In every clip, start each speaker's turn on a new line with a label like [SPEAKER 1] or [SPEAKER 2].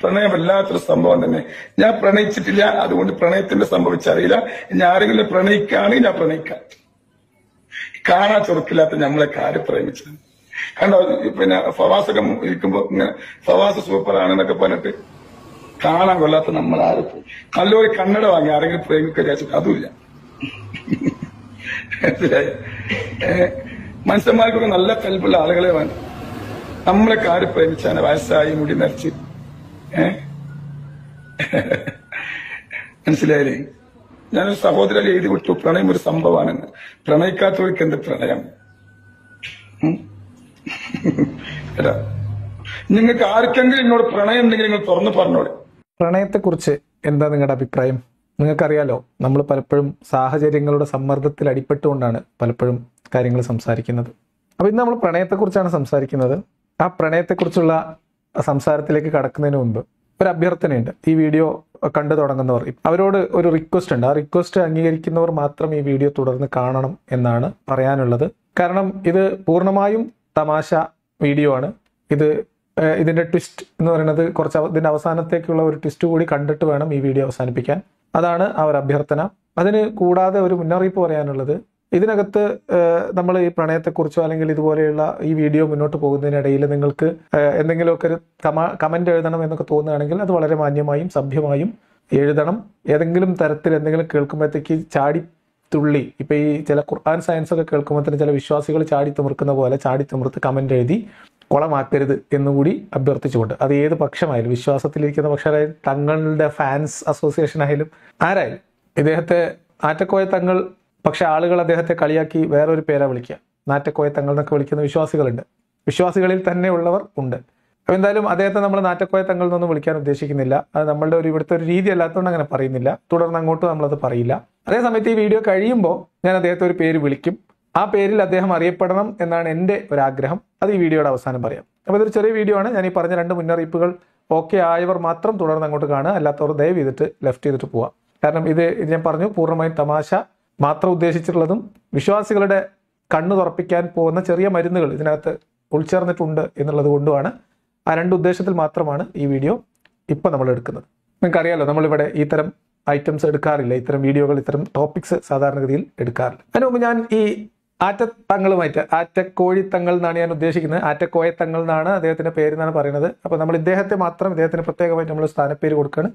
[SPEAKER 1] പ്രണയം വല്ലാത്തൊരു സംഭവം തന്നെ. ഞാൻ പ്രണയിച്ചിട്ടില്ല, അതുകൊണ്ട് പ്രണയത്തിന്റെ സംഭവിച്ചറിയില്ല. ഞാൻ ആരെങ്കിലും പ്രണയിക്കുകയാണെങ്കിൽ ഞാൻ പ്രണയിക്കാം. കാണാൻ ചുറുക്കില്ലാത്ത നമ്മളെ കാര്യം പ്രേമിച്ചത് കണ്ടോ. പിന്നെ ഫവാസൊക്കെ ഇരിക്കുമ്പോ ഇങ്ങനെ ഫവാസ് സൂപ്പർ ആണെന്നൊക്കെ പറഞ്ഞിട്ട് കാണാൻ കൊള്ളാത്ത നമ്മൾ ആരും നല്ലൊരു കണ്ണട വാങ്ങി ആരെങ്കിലും പ്രേമിക്കുക വിചാരിച്ചിട്ട് അതുമില്ല. മനുഷ്യന്മാർക്കൊക്കെ നല്ല കൽപ്പുള്ള ആളുകളെ വേണം. നമ്മളെ കാര്യം പ്രേമിച്ചാണ് വയസ്സായി മുടി നരച്ച്. മനസ്സിലായില്ലേ? ഞാനൊരു സഹോദരൻ എഴുതി വിട്ടു, പ്രണയം ഒരു സംഭവമാണെന്ന്. പ്രണയിക്കാത്തവർക്ക് എന്ത് പ്രണയം? നിങ്ങൾക്ക് ആർക്കെങ്കിലും എന്നോട് പ്രണയം ഉണ്ടെങ്കിൽ നിങ്ങൾ തുറന്നു പറഞ്ഞോളെ.
[SPEAKER 2] പ്രണയത്തെക്കുറിച്ച് എന്താ നിങ്ങളുടെ അഭിപ്രായം? നിങ്ങൾക്കറിയാലോ, നമ്മൾ പലപ്പോഴും സാഹചര്യങ്ങളുടെ സമ്മർദ്ദത്തിൽ അടിപ്പെട്ടുകൊണ്ടാണ് പലപ്പോഴും കാര്യങ്ങൾ സംസാരിക്കുന്നത്. അപ്പോൾ ഇന്ന് നമ്മൾ പ്രണയത്തെക്കുറിച്ചാണ് സംസാരിക്കുന്നത്. ആ പ്രണയത്തെക്കുറിച്ചുള്ള സംസാരത്തിലേക്ക് കടക്കുന്നതിന് മുമ്പ് ഒരു അഭ്യർത്ഥനയുണ്ട്. ഈ വീഡിയോ കണ്ടു തുടങ്ങുന്നവർ അവരോട് ഒരു റിക്വസ്റ്റ് ഉണ്ട്. ആ റിക്വസ്റ്റ് അംഗീകരിക്കുന്നവർ മാത്രം ഈ വീഡിയോ തുടർന്ന് കാണണം എന്നാണ് പറയാനുള്ളത്. കാരണം ഇത് പൂർണ്ണമായും തമാശ വീഡിയോ ആണ്. ഇതിന്റെ ട്വിസ്റ്റ് എന്ന് പറയുന്നത് ഇതിന്റെ അവസാനത്തേക്കുള്ള ഒരു ട്വിസ്റ്റ് കൂടി കണ്ടിട്ട് വേണം ഈ വീഡിയോ അവസാനിപ്പിക്കാൻ. അതാണ് ആ ഒരു അഭ്യർത്ഥന. അതിന് കൂടാതെ ഒരു മുന്നറിയിപ്പ് പറയാനുള്ളത്, ഇതിനകത്ത് നമ്മൾ ഈ പ്രണയത്തെക്കുറിച്ചോ അല്ലെങ്കിൽ ഇതുപോലെയുള്ള ഈ വീഡിയോ മുന്നോട്ട് പോകുന്നതിനിടയിൽ നിങ്ങൾക്ക് എന്തെങ്കിലുമൊക്കെ ഒരു കമന്റ് എഴുതണം എന്നൊക്കെ തോന്നുകയാണെങ്കിൽ അത് വളരെ മാന്യമായും സഭ്യമായും എഴുതണം. ഏതെങ്കിലും തരത്തിൽ എന്തെങ്കിലും കേൾക്കുമ്പോഴത്തേക്ക് ചാടി തുള്ളി, ഇപ്പൊ ഈ ചില ഖുർആൻ സയൻസ് ഒക്കെ കേൾക്കുമ്പോഴത്തേന് ചില വിശ്വാസികൾ ചാടി തിമിർക്കുന്ന പോലെ ചാടി തിമിർത്ത് കമന്റ് എഴുതി കുളമാക്കരുത് എന്നുകൂടി അഭ്യർത്ഥിച്ചുകൊണ്ട്, അത് ഏത് പക്ഷമായാലും, വിശ്വാസത്തിലിരിക്കുന്ന പക്ഷമായാലും, തങ്ങളുടെ ഫാൻസ് അസോസിയേഷൻ ആയാലും ആരായാലും, ഇദ്ദേഹത്തെ ആറ്റക്കോയ തങ്ങൾ, പക്ഷെ ആളുകൾ അദ്ദേഹത്തെ കളിയാക്കി വേറൊരു പേരാ വിളിക്കുക. നാറ്റക്കോയ തങ്ങൾ എന്നൊക്കെ വിളിക്കുന്ന വിശ്വാസികളുണ്ട്. വിശ്വാസികളിൽ തന്നെ ഉള്ളവർ ഉണ്ട്. അപ്പോൾ എന്തായാലും അദ്ദേഹത്തെ നമ്മൾ നാറ്റക്കോയ തങ്ങൾ എന്നൊന്നും വിളിക്കാൻ ഉദ്ദേശിക്കുന്നില്ല. അത് നമ്മളുടെ ഇവിടുത്തെ ഒരു രീതി അല്ലാത്തതുകൊണ്ട് അങ്ങനെ പറയുന്നില്ല. തുടർന്ന് അങ്ങോട്ട് നമ്മളത് പറയില്ല. അതേസമയത്ത് ഈ വീഡിയോ കഴിയുമ്പോൾ ഞാൻ അദ്ദേഹത്തെ ഒരു പേര് വിളിക്കും. ആ പേരിൽ അദ്ദേഹം അറിയപ്പെടണം എന്നാണ് എൻ്റെ ഒരാഗ്രഹം. അത് ഈ വീഡിയോയുടെ അവസാനം പറയാം. അപ്പോൾ ഇതൊരു ചെറിയ വീഡിയോ ആണ്. ഞാൻ ഈ പറഞ്ഞ 2 മുന്നറിയിപ്പുകൾ ഓക്കെ ആയവർ മാത്രം തുടർന്ന് അങ്ങോട്ട് കാണുക. അല്ലാത്തവർ ദയവ് ചെയ്തിട്ട് ലെഫ്റ്റ് ചെയ്തിട്ട് പോവുക. കാരണം ഇത് ഞാൻ പറഞ്ഞു, പൂർണ്ണമായും തമാശ മാത്രം ഉദ്ദേശിച്ചിട്ടുള്ളതും വിശ്വാസികളുടെ കണ്ണു തുറപ്പിക്കാൻ പോകുന്ന ചെറിയ മരുന്നുകൾ ഇതിനകത്ത് ഉൾച്ചേർന്നിട്ടുണ്ട് എന്നുള്ളത് കൊണ്ടുമാണ്. ആ 2 ഉദ്ദേശത്തിൽ മാത്രമാണ് ഈ വീഡിയോ ഇപ്പം നമ്മൾ എടുക്കുന്നത്. നിങ്ങൾക്കറിയാലോ, നമ്മളിവിടെ ഇത്തരം ഐറ്റംസ് എടുക്കാറില്ല. ഇത്തരം വീഡിയോകൾ, ഇത്തരം ടോപ്പിക്സ് സാധാരണഗതിയിൽ എടുക്കാറില്ല. അതിന് മുമ്പ് ഞാൻ ഈ ആറ്റത്തങ്ങളുമായിട്ട്, ആറ്റക്കോഴിത്തങ്ങൾ എന്നാണ് ഞാൻ ഉദ്ദേശിക്കുന്നത്. ആറ്റക്കോയത്തങ്ങൾ എന്നാണ് അദ്ദേഹത്തിന്റെ പേരെന്നാണ് പറയുന്നത്. അപ്പോൾ നമ്മൾ ഇദ്ദേഹത്തിന് പ്രത്യേകമായിട്ട് നമ്മൾ സ്ഥാനപ്പേര് കൊടുക്കുകയാണ്.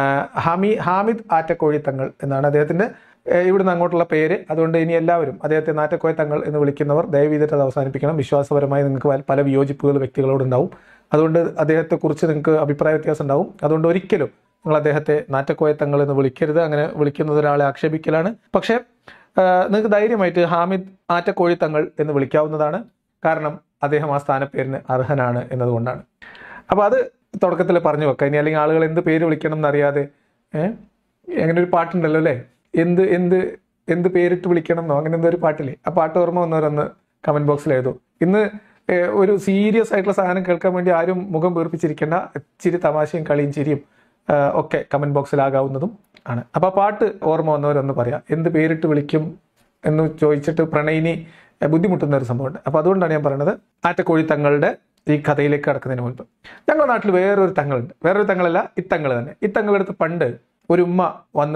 [SPEAKER 2] ഹാമിദ് ആറ്റക്കോഴിത്തങ്ങൾ എന്നാണ് അദ്ദേഹത്തിന്റെ ഇവിടുന്ന് അങ്ങോട്ടുള്ള പേര്. അതുകൊണ്ട് ഇനി എല്ലാവരും അദ്ദേഹത്തെ നാറ്റക്കോയത്തങ്ങൾ എന്ന് വിളിക്കുന്നവർ ദയവ് ചെയ്തിട്ട് അത് അവസാനിപ്പിക്കണം. വിശ്വാസപരമായി നിങ്ങൾക്ക് പല വിയോജിപ്പുകൾ വ്യക്തികളോടുണ്ടാവും. അതുകൊണ്ട് അദ്ദേഹത്തെക്കുറിച്ച് നിങ്ങൾക്ക് അഭിപ്രായ വ്യത്യാസം ഉണ്ടാവും. അതുകൊണ്ട് ഒരിക്കലും നിങ്ങൾ അദ്ദേഹത്തെ നാറ്റക്കോയത്തങ്ങൾ എന്ന് വിളിക്കരുത്. അങ്ങനെ വിളിക്കുന്നത് ഒരാളെ ആക്ഷേപിക്കലാണ്. പക്ഷേ നിങ്ങൾക്ക് ധൈര്യമായിട്ട് ഹാമിദ് ആറ്റക്കോഴിത്തങ്ങൾ എന്ന് വിളിക്കാവുന്നതാണ്. കാരണം അദ്ദേഹം ആ സ്ഥാനപ്പേരിന് അർഹനാണ് എന്നതുകൊണ്ടാണ്. അപ്പോൾ അത് തുടക്കത്തിൽ പറഞ്ഞു വെക്കാം. ഇനി അല്ലെങ്കിൽ ആളുകൾ എന്ത് പേര് വിളിക്കണം എന്നറിയാതെ, അങ്ങനെ ഒരു പാട്ടുണ്ടല്ലോ അല്ലേ, എന്ത് പേരിട്ട് വിളിക്കണം എന്നോ അങ്ങനെ എന്തോ ഒരു പാട്ടില്ലേ. ആ പാട്ട് ഓർമ്മ വന്നവരൊന്ന് കമന്റ് ബോക്സിൽ എഴുതൂ. ഇന്ന് ഒരു സീരിയസ് ആയിട്ടുള്ള സാധനം കേൾക്കാൻ വേണ്ടി ആരും മുഖം വീർപ്പിച്ചിരിക്കേണ്ട. ഇച്ചിരി തമാശയും കളിയും ചിരിയും ഒക്കെ കമന്റ് ബോക്സിലാകാവുന്നതും ആണ്. അപ്പോൾ ആ പാട്ട് ഓർമ്മ വന്നവരൊന്ന് പറയാം. എന്ത് പേരിട്ട് വിളിക്കും എന്ന് ചോദിച്ചിട്ട് പ്രണയിനി ബുദ്ധിമുട്ടുന്ന ഒരു സംഭവമുണ്ട്. അപ്പോൾ അതുകൊണ്ടാണ് ഞാൻ പറയുന്നത്, ആറ്റക്കോഴിത്തങ്ങളുടെ ഈ കഥയിലേക്ക് കടക്കുന്നതിന് മുൻപ് ഞങ്ങളുടെ നാട്ടിൽ വേറൊരു തങ്ങളുണ്ട്. വേറൊരു തങ്ങളല്ല, ഇത്തങ്ങൾ തന്നെ. ഇത്തങ്ങളെടുത്ത് പണ്ട് ഒരു ഉമ്മ വന്ന്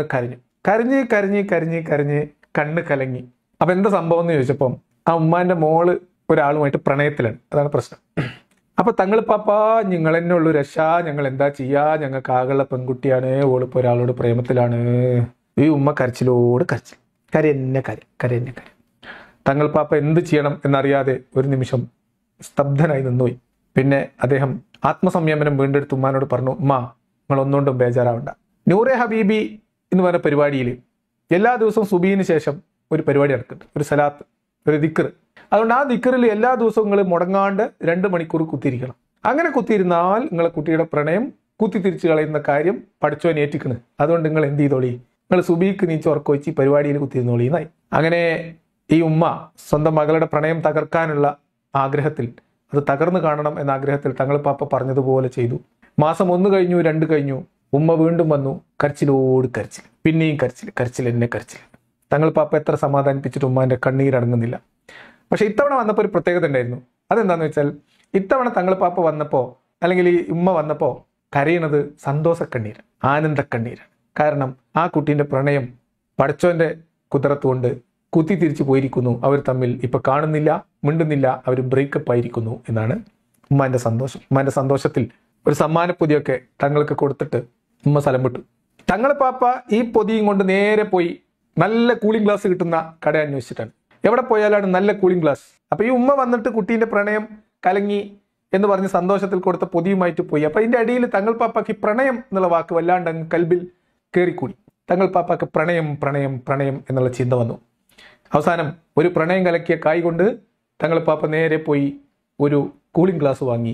[SPEAKER 2] കരഞ്ഞ് കണ്ണ് കലങ്ങി. അപ്പൊ എന്താ സംഭവം എന്ന് ചോദിച്ചപ്പം ആ ഉമ്മാന്റെ മോള് ഒരാളുമായിട്ട് പ്രണയത്തിലാണ്. അതാണ് പ്രശ്നം. അപ്പൊ തങ്ങൾ പാപ്പാ, നിങ്ങൾ എന്നെ ഉള്ളു രക്ഷ, ഞങ്ങൾ എന്താ ചെയ്യാ, ഞങ്ങൾക്ക് ആകെയുള്ള പെൺകുട്ടിയാണ്, ഓളിപ്പോ ഒരാളോട് പ്രേമത്തിലാണ്. ഈ ഉമ്മ കരച്ചിലോട് കരച്ചിൽ, കരയെന്നെ കാര്യം. തങ്ങൾ പാപ്പ എന്ത് ചെയ്യണം എന്നറിയാതെ ഒരു നിമിഷം സ്തബ്ധനായി നിന്നുപോയി. പിന്നെ അദ്ദേഹം ആത്മസംയമനം വീണ്ടെടുത്ത് ഉമ്മാനോട് പറഞ്ഞു, ഉമ്മ നിങ്ങൾ ഒന്നുകൊണ്ടും ബേജാറാവണ്ട. നൂറെ ഹബീബി എന്ന് പറഞ്ഞ പരിപാടിയിൽ എല്ലാ ദിവസവും സുബീന് ശേഷം ഒരു പരിപാടി നടക്കുന്നുണ്ട്, ഒരു സലാത്ത്, ഒരു ദിക്ർ. അതുകൊണ്ട് ആ ദിക്റിൽ എല്ലാ ദിവസവും നിങ്ങൾ മുടങ്ങാണ്ട് 2 മണിക്കൂർ കുത്തിയിരിക്കണം. അങ്ങനെ കുത്തിയിരുന്നാൽ നിങ്ങളെ കുട്ടിയുടെ പ്രണയം കുത്തിത്തിരിച്ച് കളയുന്ന കാര്യം പഠിച്ചോൻ ഏറ്റിക്കണ്. അതുകൊണ്ട് നിങ്ങൾ എന്ത് ചെയ്തോളി, നിങ്ങൾ സുബീക്ക് നീച്ച് ഉറക്കം വെച്ച് പരിപാടിയിൽ കുത്തിയിരുന്നോളി എന്നായി. അങ്ങനെ ഈ ഉമ്മ സ്വന്തം മകളുടെ പ്രണയം തകർക്കാനുള്ള ആഗ്രഹത്തിൽ, അത് തകർന്നു കാണണം എന്ന ആഗ്രഹത്തിൽ തങ്ങൾ പാപ്പ പറഞ്ഞതുപോലെ ചെയ്തു. മാസം 1 കഴിഞ്ഞു, 2 കഴിഞ്ഞു. ഉമ്മ വീണ്ടും വന്നു, കരച്ചിലോട് കരച്ചിൽ, പിന്നെയും കരച്ചിൽ. തങ്ങൾ പാപ്പ എത്ര സമാധാനിപ്പിച്ചിട്ട് ഉമ്മാന്റെ കണ്ണീരടങ്ങുന്നില്ല. പക്ഷെ ഇത്തവണ വന്നപ്പോൾ ഒരു പ്രത്യേകത ഉണ്ടായിരുന്നു. അതെന്താന്ന് വെച്ചാൽ, ഇത്തവണ തങ്ങൾ പാപ്പ വന്നപ്പോൾ, അല്ലെങ്കിൽ ഈ ഉമ്മ വന്നപ്പോൾ കരയണത് സന്തോഷക്കണ്ണീര്, ആനന്ദക്കണ്ണീരാണ്. കാരണം ആ കുട്ടീൻ്റെ പ്രണയം പടച്ചോന്റെ കുതിരത്ത് കൊണ്ട് കുത്തി തിരിച്ചു പോയിരിക്കുന്നു. അവർ തമ്മിൽ ഇപ്പൊ കാണുന്നില്ല, മിണ്ടുന്നില്ല, അവർ ബ്രേക്കപ്പ് ആയിരിക്കുന്നു എന്നാണ് ഉമ്മാന്റെ സന്തോഷം. ഉമ്മാന്റെ സന്തോഷത്തിൽ ഒരു സമ്മാനപ്പൊതിയൊക്കെ തങ്ങൾക്ക് കൊടുത്തിട്ട് ഉമ്മ സ്ഥലം വിട്ടു. തങ്ങൾ പാപ്പ ഈ പൊതിയും കൊണ്ട് നേരെ പോയി നല്ല കൂളിംഗ് ഗ്ലാസ് കിട്ടുന്ന കട അന്വേഷിച്ചിട്ടാണ്. എവിടെ പോയാലാണ് നല്ല കൂളിംഗ് ഗ്ലാസ്. അപ്പൊ ഈ ഉമ്മ വന്നിട്ട് കുട്ടീന്റെ പ്രണയം കലങ്ങി എന്ന് പറഞ്ഞ് സന്തോഷത്തിൽ കൊടുത്ത പൊതിയുമായിട്ട് പോയി. അപ്പൊ ഇതിന്റെ അടിയിൽ തങ്ങൾ പാപ്പാക്ക് പ്രണയം എന്നുള്ള വാക്ക് വല്ലാണ്ട് അങ്ങ് കൽബിൽ കയറിക്കൂടി. തങ്ങൾ പാപ്പാക്ക് പ്രണയം പ്രണയം പ്രണയം എന്നുള്ള ചിന്ത വന്നു. അവസാനം ഒരു പ്രണയം കലക്കിയ കായ് കൊണ്ട് തങ്ങൾ പാപ്പ നേരെ പോയി ഒരു കൂളിംഗ് ഗ്ലാസ് വാങ്ങി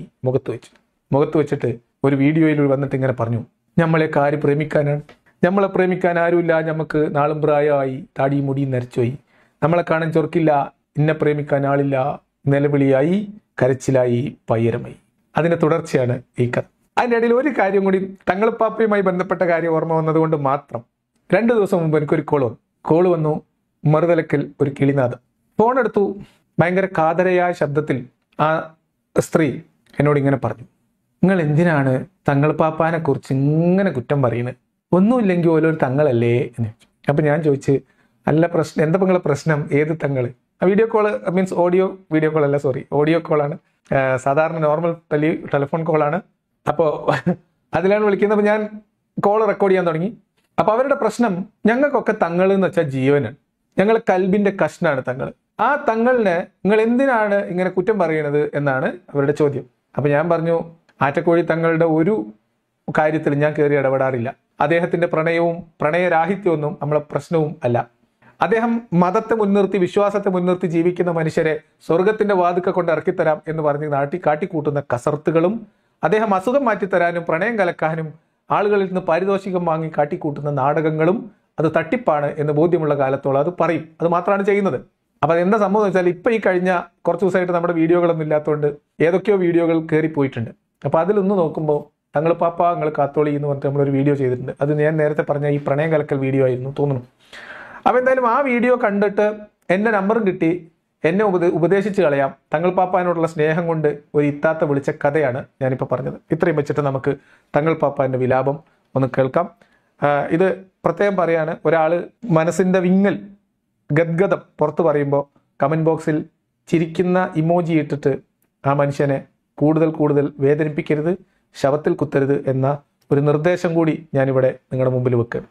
[SPEAKER 2] മുഖത്ത് വെച്ചിട്ട് ഒരു വീഡിയോയിൽ വന്നിട്ട് ഇങ്ങനെ പറഞ്ഞു, നമ്മളെയൊക്കെ ആര് പ്രേമിക്കാനാണ്, നമ്മളെ പ്രേമിക്കാൻ ആരുമില്ല, നമുക്ക് നാളും പ്രായമായി, താടിയും മുടിയും നരച്ചുപോയി, നമ്മളെ കാണാൻ ചൊറുക്കില്ല, ഇന്നെ പ്രേമിക്കാൻ ആളില്ല, നിലവിളിയായി, കരച്ചിലായി, പയ്യരമായി. അതിന്റെ തുടർച്ചയാണ് ഈ കഥ. അതിൻ്റെ ഇടയിൽ ഒരു കാര്യം കൂടി തങ്ങളിപ്പാപ്പയുമായി ബന്ധപ്പെട്ട കാര്യം ഓർമ്മ വന്നതുകൊണ്ട് മാത്രം 2 ദിവസം മുമ്പ് എനിക്കൊരു കോള് വന്നു. മറുതലക്കൽ ഒരു കിളിനാഥം. ഫോൺ എടുത്തു. ഭയങ്കര കാതരയായ ശബ്ദത്തിൽ ആ സ്ത്രീ എന്നോട് ഇങ്ങനെ പറഞ്ഞു, നിങ്ങൾ എന്തിനാണ് തങ്ങളിപ്പാപ്പാനെ കുറിച്ച് ഇങ്ങനെ കുറ്റം പറയുന്നത്, ഒന്നുമില്ലെങ്കിൽ ഓരോരു തങ്ങളല്ലേ എന്ന് ചോദിച്ചു. അപ്പൊ ഞാൻ ചോദിച്ച്, അല്ല പ്രശ്നം എന്താ നിങ്ങളെ പ്രശ്നം, ഏത് തങ്ങള്? Video call means video call അല്ല, സോറി, ഓഡിയോ കോളാണ്. സാധാരണ നോർമൽ ടെലിഫോൺ കോളാണ്. അപ്പോൾ അതിലാണ് വിളിക്കുന്നത്. അപ്പോൾ ഞാൻ കോൾ റെക്കോർഡ് ചെയ്യാൻ തുടങ്ങി. അപ്പൊ അവരുടെ പ്രശ്നം, ഞങ്ങൾക്കൊക്കെ തങ്ങൾ എന്ന് വെച്ചാൽ ജീവനാണ്, ഞങ്ങൾ കൽബിന്റെ കഷ്ണാണ് തങ്ങൾ. ആ തങ്ങളിനെ നിങ്ങൾ എന്തിനാണ് ഇങ്ങനെ കുറ്റം പറയണത് എന്നാണ് അവരുടെ ചോദ്യം. അപ്പൊ ഞാൻ പറഞ്ഞു, ആറ്റക്കോഴി തങ്ങളുടെ ഒരു കാര്യത്തിൽ ഞാൻ കയറി ഇടപെടാറില്ല. അദ്ദേഹത്തിന്റെ പ്രണയവും പ്രണയരാഹിത്യമൊന്നും നമ്മളെ പ്രശ്നവും അല്ല. അദ്ദേഹം മതത്തെ മുൻനിർത്തി, വിശ്വാസത്തെ മുൻനിർത്തി ജീവിക്കുന്ന മനുഷ്യരെ സ്വർഗത്തിന്റെ വാതുക്ക കൊണ്ട് ഇറക്കിത്തരാം എന്ന് പറഞ്ഞ് കാട്ടിക്കൂട്ടുന്ന കസർത്തുകളും, അദ്ദേഹം അസുഖം മാറ്റിത്തരാനും പ്രണയം കലക്കാനും ആളുകളിൽ നിന്ന് പാരിതോഷികം വാങ്ങി കാട്ടിക്കൂട്ടുന്ന നാടകങ്ങളും അത് തട്ടിപ്പാണ് എന്ന് ബോധ്യമുള്ള കാലത്തോളം അത് പറയും. അത് മാത്രമാണ് ചെയ്യുന്നത്. അപ്പൊ എന്താ സംഭവം എന്ന് വെച്ചാൽ, ഇപ്പൊ ഈ കഴിഞ്ഞ കുറച്ച് ദിവസമായിട്ട് നമ്മുടെ വീഡിയോകളൊന്നും ഇല്ലാത്തതുകൊണ്ട് ഏതൊക്കെയോ വീഡിയോകൾ കയറിപ്പോയിട്ടുണ്ട്. അപ്പൊ അതിലൊന്ന് നോക്കുമ്പോൾ തങ്ങൾ പാപ്പ നിങ്ങൾ കാത്തോളി എന്ന് പറഞ്ഞിട്ട് നമ്മളൊരു വീഡിയോ ചെയ്തിട്ടുണ്ട്. അത് ഞാൻ നേരത്തെ പറഞ്ഞ ഈ പ്രണയം കലക്കൽ വീഡിയോ ആയിരുന്നു തോന്നുന്നു. അപ്പൊ എന്തായാലും ആ വീഡിയോ കണ്ടിട്ട് എന്റെ നമ്പറും കിട്ടി. എന്നെ ഉപദേശിച്ച് കളയാം, തങ്ങൾ പാപ്പാനോടുള്ള സ്നേഹം കൊണ്ട് ഒരു ഇത്താത്ത വിളിച്ച കഥയാണ് ഞാനിപ്പോൾ പറഞ്ഞത്. ഇത്രയും വെച്ചിട്ട് നമുക്ക് തങ്ങൾ പാപ്പാന്റെ വിലാപം ഒന്ന് കേൾക്കാം. ഇത് പ്രത്യേകം പറയാണ്, ഒരാൾ മനസ്സിന്റെ വിങ്ങൽ, ഗദ്ഗതം പുറത്ത് പറയുമ്പോൾ കമന്റ് ബോക്സിൽ ചിരിക്കുന്ന ഇമോജി ഇട്ടിട്ട് ആ മനുഷ്യനെ കൂടുതൽ വേദനിപ്പിക്കരുത്, ശവത്തിൽ കുത്തരുത് എന്ന ഒരു നിർദ്ദേശം കൂടി ഞാനിവിടെ നിങ്ങളുടെ മുമ്പിൽ വെക്കുകയാണ്.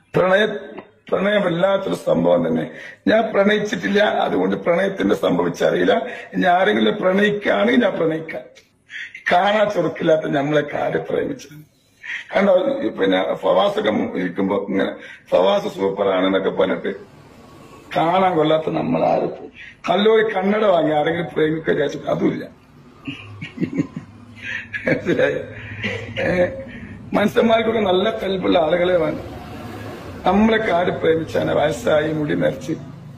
[SPEAKER 1] പ്രണയം വല്ലാത്തൊരു സംഭവം തന്നെ. ഞാൻ പ്രണയിച്ചിട്ടില്ല, അതുകൊണ്ട് പ്രണയത്തിന്റെ സംഭവിച്ചറിയില്ല. ഇനി ആരെങ്കിലും പ്രണയിക്കുകയാണെങ്കിൽ ഞാൻ പ്രണയിക്കാം. കാണാൻ ചൊറുക്കില്ലാത്ത നമ്മളെ കാര്യം പ്രേമിച്ചത് കണ്ടോ. പിന്നെ ഫവാസൊക്കെ ഇരിക്കുമ്പോ ഇങ്ങനെ ഫവാസ് സൂപ്പറാണെന്നൊക്കെ പറഞ്ഞിട്ട് കാണാൻ കൊള്ളാത്ത നമ്മളാരും നല്ലൊരു കണ്ണട വാങ്ങി ആരെങ്കിലും പ്രേമിക്കുക വിചാരിച്ചിട്ട് അതുമില്ല. മനസ്സിലായി? മനുഷ്യന്മാർക്കൊക്കെ നല്ല കൽപ്പുള്ള ആളുകളെ വേണം. നമ്മളെ കാര് പ്രേമിച്ചാണ് വയസ്സായി മുടി നരച്ച്.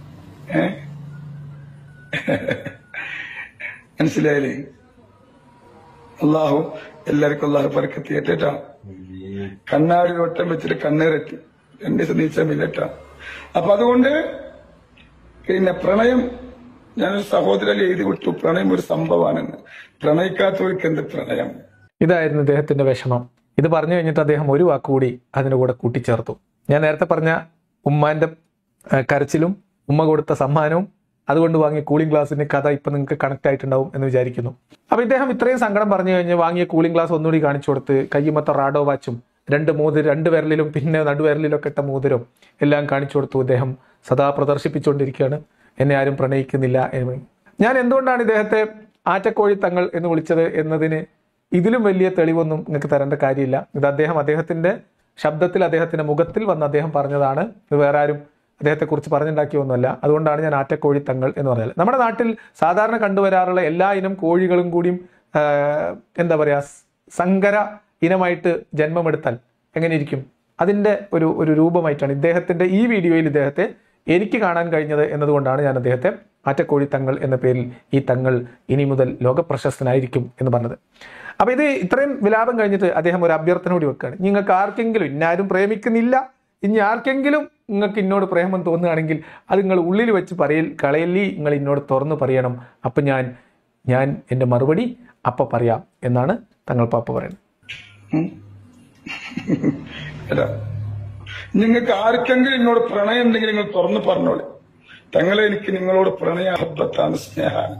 [SPEAKER 1] മനസ്സിലായില്ലേ? അള്ളാഹു എല്ലാവർക്കും അള്ളാഹു ബർക്കത്ത് ചെയ്യട്ടെ. കണ്ണാടി വട്ടം വെച്ചിട്ട് കണ്ണേററ്റി 2 ദിവസം നീച്ചാൽ മില്ലട്ടാ. അപ്പൊ അതുകൊണ്ട് പിന്നെ പ്രണയം, ഞാനൊരു സഹോദരൻ എഴുതി വിട്ടു, പ്രണയം ഒരു സംഭവമാണെന്ന്. പ്രണയിക്കാത്തവർക്ക് എന്ത് പ്രണയം.
[SPEAKER 2] ഇതായിരുന്നു അദ്ദേഹത്തിന്റെ വിഷമം. ഇത് പറഞ്ഞു കഴിഞ്ഞിട്ട് അദ്ദേഹം ഒരു വാക്കുകൂടി അതിന്റെ കൂടെ കൂട്ടിച്ചേർത്തു. ഞാൻ നേരത്തെ പറഞ്ഞ ഉമ്മാന്റെ കരച്ചിലും ഉമ്മ കൊടുത്ത സമ്മാനവും അതുകൊണ്ട് വാങ്ങിയ കൂളിംഗ് ഗ്ലാസിന്റെ കഥ ഇപ്പൊ നിങ്ങൾക്ക് കണക്ട് ആയിട്ടുണ്ടാവും എന്ന് വിചാരിക്കുന്നു. അപ്പൊ ഇദ്ദേഹം ഇത്രയും സങ്കടം പറഞ്ഞു കഴിഞ്ഞ് വാങ്ങിയ കൂളിംഗ് ഗ്ലാസ് ഒന്നുകൂടി കാണിച്ചു കൊടുത്ത് കയ്യുമത്ത റാഡോ വാച്ചും 2 വിരലിലും പിന്നെ നടുവിരലിലൊക്കെ ഇട്ട മോതിരം എല്ലാം കാണിച്ചു കൊടുത്തു. ഇദ്ദേഹം സദാ പ്രദർശിപ്പിച്ചുകൊണ്ടിരിക്കുകയാണ്, എന്നെ ആരും പ്രണയിക്കുന്നില്ല എന്ന്. ഞാൻ എന്തുകൊണ്ടാണ് ഇദ്ദേഹത്തെ ആറ്റക്കോഴി തങ്ങൾ എന്ന് വിളിച്ചത് എന്നതിന് ഇതിലും വലിയ തെളിവൊന്നും നിങ്ങൾക്ക് തരേണ്ട കാര്യമില്ല. ഇത് അദ്ദേഹത്തിന്റെ ശബ്ദത്തിൽ, അദ്ദേഹത്തിന്റെ മുഖത്തിൽ വന്ന് അദ്ദേഹം പറഞ്ഞതാണ്. ഇത് വേറെ ആരും അദ്ദേഹത്തെക്കുറിച്ച് പറഞ്ഞുണ്ടാക്കിയൊന്നുമല്ല. അതുകൊണ്ടാണ് ഞാൻ ആറ്റക്കോഴി തങ്ങൾ എന്ന് പറഞ്ഞത്. നമ്മുടെ നാട്ടിൽ സാധാരണ കണ്ടുവരാറുള്ള എല്ലാ ഇനം കോഴികളും കൂടിയും എന്താ പറയാ, സങ്കര ഇനമായിട്ട് ജന്മമെടുത്താൽ എങ്ങനെ ഇരിക്കും, അതിന്റെ ഒരു രൂപമായിട്ടാണ് ഇദ്ദേഹത്തിന്റെ ഈ വീഡിയോയിൽ ഇദ്ദേഹത്തെ എനിക്ക് കാണാൻ കഴിഞ്ഞത് എന്നതുകൊണ്ടാണ് ഞാൻ അദ്ദേഹത്തെ ആറ്റക്കോഴി തങ്ങൾ എന്ന പേരിൽ ഈ തങ്ങൾ ഇനി മുതൽ ലോകപ്രശസ്തനായിരിക്കും എന്ന് പറഞ്ഞത്. അപ്പൊ ഇത് ഇത്രയും വിലാപം കഴിഞ്ഞിട്ട് അദ്ദേഹം ഒരു അഭ്യർത്ഥന കൂടി വെക്കുകയാണ്. നിങ്ങൾക്ക് ആർക്കെങ്കിലും, ഇന്നാരും പ്രേമിക്കുന്നില്ല, ഇനി ആർക്കെങ്കിലും നിങ്ങൾക്ക് എന്നോട് പ്രേമം തോന്നുകയാണെങ്കിൽ അത് നിങ്ങൾ ഉള്ളിൽ വെച്ച് കളയല്ലി, നിങ്ങൾ എന്നോട് തുറന്നു പറയണം. അപ്പൊ ഞാൻ എൻ്റെ മറുപടി അപ്പൊ പറയാം എന്നാണ് തങ്ങൾ പാപ്പ പറയുന്നത്.
[SPEAKER 1] ഉം. അല്ല, നിങ്ങൾക്ക് ആർക്കെങ്കിലും എന്നോട് പ്രണയം ഉണ്ടെങ്കിൽ നിങ്ങൾ തുറന്നു പറഞ്ഞോളൂ. തങ്ങളെ എനിക്ക് നിങ്ങളോട് പ്രണയ അഹബത്താണ്, സ്നേഹാണ്.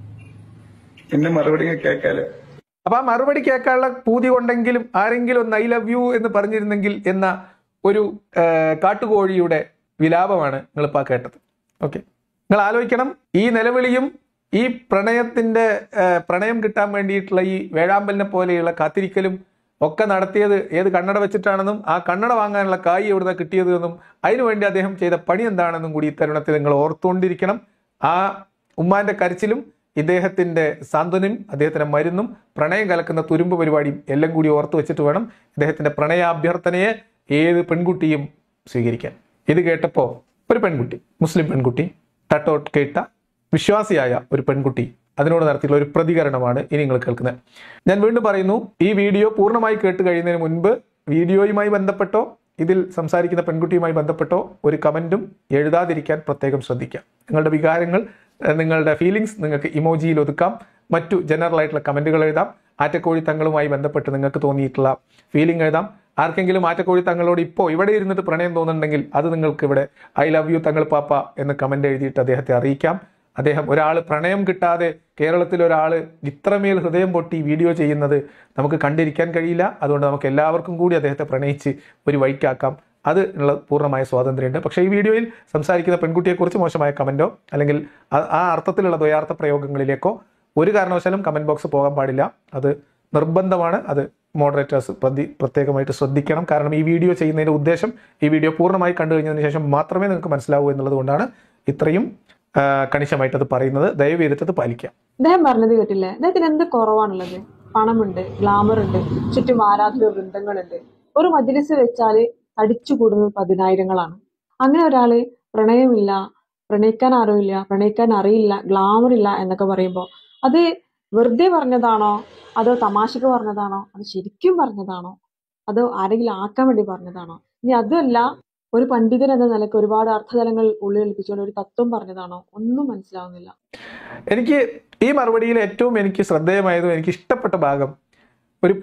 [SPEAKER 1] എന്നെ മറുപടി കേൾക്കാല്.
[SPEAKER 2] അപ്പൊ ആ മറുപടി കേൾക്കാനുള്ള പൂതി കൊണ്ടെങ്കിലും ആരെങ്കിലും ഒന്ന് ഐ ലവ് യു എന്ന് പറഞ്ഞിരുന്നെങ്കിൽ എന്ന ഒരു കാട്ടുകോഴിയുടെ വിലാപമാണ് നിങ്ങളിപ്പോൾ കേട്ടത്. ഓക്കെ, നിങ്ങൾ ആലോചിക്കണം, ഈ നിലവിളിയും ഈ പ്രണയത്തിന്റെ പ്രണയം കിട്ടാൻ വേണ്ടിയിട്ടുള്ള ഈ വേഴാമ്പലിനെ പോലെയുള്ള കാത്തിരിക്കലും ഒക്കെ നടത്തിയത് ഏത് കണ്ണട വെച്ചിട്ടാണെന്നും ആ കണ്ണട വാങ്ങാനുള്ള കായ് എവിടുന്ന കിട്ടിയത് എന്നും അതിനുവേണ്ടി അദ്ദേഹം ചെയ്ത പണി എന്താണെന്നും കൂടി ഈ തരുണത്തിൽ നിങ്ങൾ ഓർത്തുകൊണ്ടിരിക്കണം. ആ ഉമ്മാന്റെ കരച്ചിലും ഇദ്ദേഹത്തിന്റെ സാന്ത്വനും അദ്ദേഹത്തിന്റെ മരുന്നും പ്രണയം കലക്കുന്ന തുരുമ്പ് പരിപാടിയും എല്ലാം കൂടി ഓർത്തു വെച്ചിട്ട് വേണം ഇദ്ദേഹത്തിന്റെ പ്രണയാഭ്യർത്ഥനയെ ഏത് പെൺകുട്ടിയും സ്വീകരിക്കാൻ. ഇത് കേട്ടപ്പോ ഒരു പെൺകുട്ടി, മുസ്ലിം പെൺകുട്ടി, തട്ടോട്ട് കേട്ട വിശ്വാസിയായ ഒരു പെൺകുട്ടി അതിനോട് നടത്തിയിട്ടുള്ള ഒരു പ്രതികരണമാണ് ഇനി നിങ്ങൾ കേൾക്കുന്നത്. ഞാൻ വീണ്ടും പറയുന്നു, ഈ വീഡിയോ പൂർണ്ണമായി കേട്ട് കഴിയുന്നതിന് മുൻപ് വീഡിയോയുമായി ബന്ധപ്പെട്ടോ ഇതിൽ സംസാരിക്കുന്ന പെൺകുട്ടിയുമായി ബന്ധപ്പെട്ടോ ഒരു കമന്റും എഴുതാതിരിക്കാൻ പ്രത്യേകം ശ്രദ്ധിക്കാം. നിങ്ങളുടെ വികാരങ്ങൾ, നിങ്ങളുടെ ഫീലിങ്സ് നിങ്ങൾക്ക് ഇമോജിയിൽ ഒതുക്കാം, മറ്റു ജനറൽ ആയിട്ടുള്ള കമന്റുകൾ എഴുതാം, ആറ്റക്കോഴി തങ്ങളുമായി ബന്ധപ്പെട്ട് നിങ്ങൾക്ക് തോന്നിയിട്ടുള്ള ഫീലിംഗ് എഴുതാം. ആർക്കെങ്കിലും ആറ്റക്കോഴി തങ്ങളോട് ഇപ്പോൾ ഇവിടെ ഇരുന്നിട്ട് പ്രണയം തോന്നുന്നുണ്ടെങ്കിൽ അത് നിങ്ങൾക്ക് ഇവിടെ ഐ ലവ് യു തങ്ങൾ പാപ്പ എന്ന് കമന്റ് എഴുതിയിട്ട് അദ്ദേഹത്തെ അറിയിക്കാം. അദ്ദേഹം ഒരാൾ പ്രണയം കിട്ടാതെ കേരളത്തിൽ ഒരാൾ ഇത്രമേൽ ഹൃദയം പൊട്ടി വീഡിയോ ചെയ്യുന്നത് നമുക്ക് കണ്ടിരിക്കാൻ കഴിയില്ല. അതുകൊണ്ട് നമുക്ക് എല്ലാവർക്കും കൂടി അദ്ദേഹത്തെ പ്രണയിച്ച് ഒരു വഴിക്കാക്കാം. അത് ഉള്ള പൂർണ്ണമായ സ്വാതന്ത്ര്യമുണ്ട്. പക്ഷേ ഈ വീഡിയോയിൽ സംസാരിക്കുന്ന പെൺകുട്ടിയെക്കുറിച്ച് മോശമായ കമന്റോ അല്ലെങ്കിൽ ആ അർത്ഥത്തിലുള്ള ദ്വയാർത്ഥ പ്രയോഗങ്ങളിലേക്കോ ഒരു കാരണവശാലും കമന്റ് ബോക്സ് പോകാൻ പാടില്ല. അത് നിർബന്ധമാണ്. അത് മോഡറേറ്റേഴ്സ് പ്രത്യേകമായിട്ട് ശ്രദ്ധിക്കണം. കാരണം ഈ വീഡിയോ ചെയ്യുന്നതിന്റെ ഉദ്ദേശം ഈ വീഡിയോ പൂർണ്ണമായി കണ്ടു കഴിഞ്ഞതിന് ശേഷം മാത്രമേ നിങ്ങൾക്ക് മനസ്സിലാവൂ എന്നുള്ളത് കൊണ്ടാണ് ഇത്രയും കണിശമായിട്ട് അത് പറയുന്നത്. ദയവ് ചെയ്തിട്ട് പാലിക്കാം.
[SPEAKER 3] അദ്ദേഹം പറഞ്ഞത് കേട്ടില്ലേ, അദ്ദേഹത്തിന് എന്ത് കുറവാണുള്ളത്? പണമുണ്ട്, ഗ്ലാമർ ഉണ്ട്, ചുറ്റും ആരാധക വൃന്ദങ്ങളുണ്ട്. ഒരു മജ്‌ലിസ് വെച്ചാല് തടിച്ചു കൂടുന്നത് 10,000-ങ്ങളാണ്. അങ്ങനെ ഒരാള് പ്രണയമില്ല, പ്രണയിക്കാൻ അറിയില്ല, പ്രണയിക്കാൻ അറിയില്ല, ഗ്ലാമർ ഇല്ല എന്നൊക്കെ പറയുമ്പോൾ അത് വെറുതെ പറഞ്ഞതാണോ, അതോ തമാശക്ക് പറഞ്ഞതാണോ, അത് ശരിക്കും പറഞ്ഞതാണോ, അതോ ആരെങ്കിലും ആക്കാൻ വേണ്ടി പറഞ്ഞതാണോ? ഇനി അതുമല്ല, ഒരു പണ്ഡിതൻ എന്ന നിലയ്ക്ക് ഒരുപാട് അർത്ഥതലങ്ങൾ ഉള്ളിലൊളിപ്പിച്ചുകൊണ്ട് ഒരു തത്വം പറഞ്ഞതാണോ? ഒന്നും മനസ്സിലാവുന്നില്ല.
[SPEAKER 2] എനിക്ക് ഈ മറുപടിയിൽ ഏറ്റവും എനിക്ക് ശ്രദ്ധേയമായതും എനിക്ക് ഇഷ്ടപ്പെട്ട ഭാഗം, ഒരു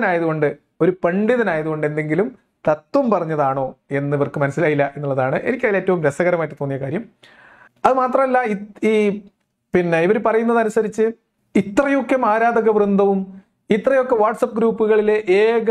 [SPEAKER 2] പണ്ഡിതനായതുകൊണ്ട് എന്തെങ്കിലും തത്വം പറഞ്ഞതാണോ എന്ന് ഇവർക്ക് മനസ്സിലായില്ല എന്നുള്ളതാണ് എനിക്ക് അതിൽ ഏറ്റവും രസകരമായിട്ട് തോന്നിയ കാര്യം. അത് മാത്രമല്ല, ഇവർ പറയുന്നതനുസരിച്ച് ഇത്രയൊക്കെ ആരാധക വൃന്ദവും ഇത്രയൊക്കെ വാട്സപ്പ് ഗ്രൂപ്പുകളിലെ ഏക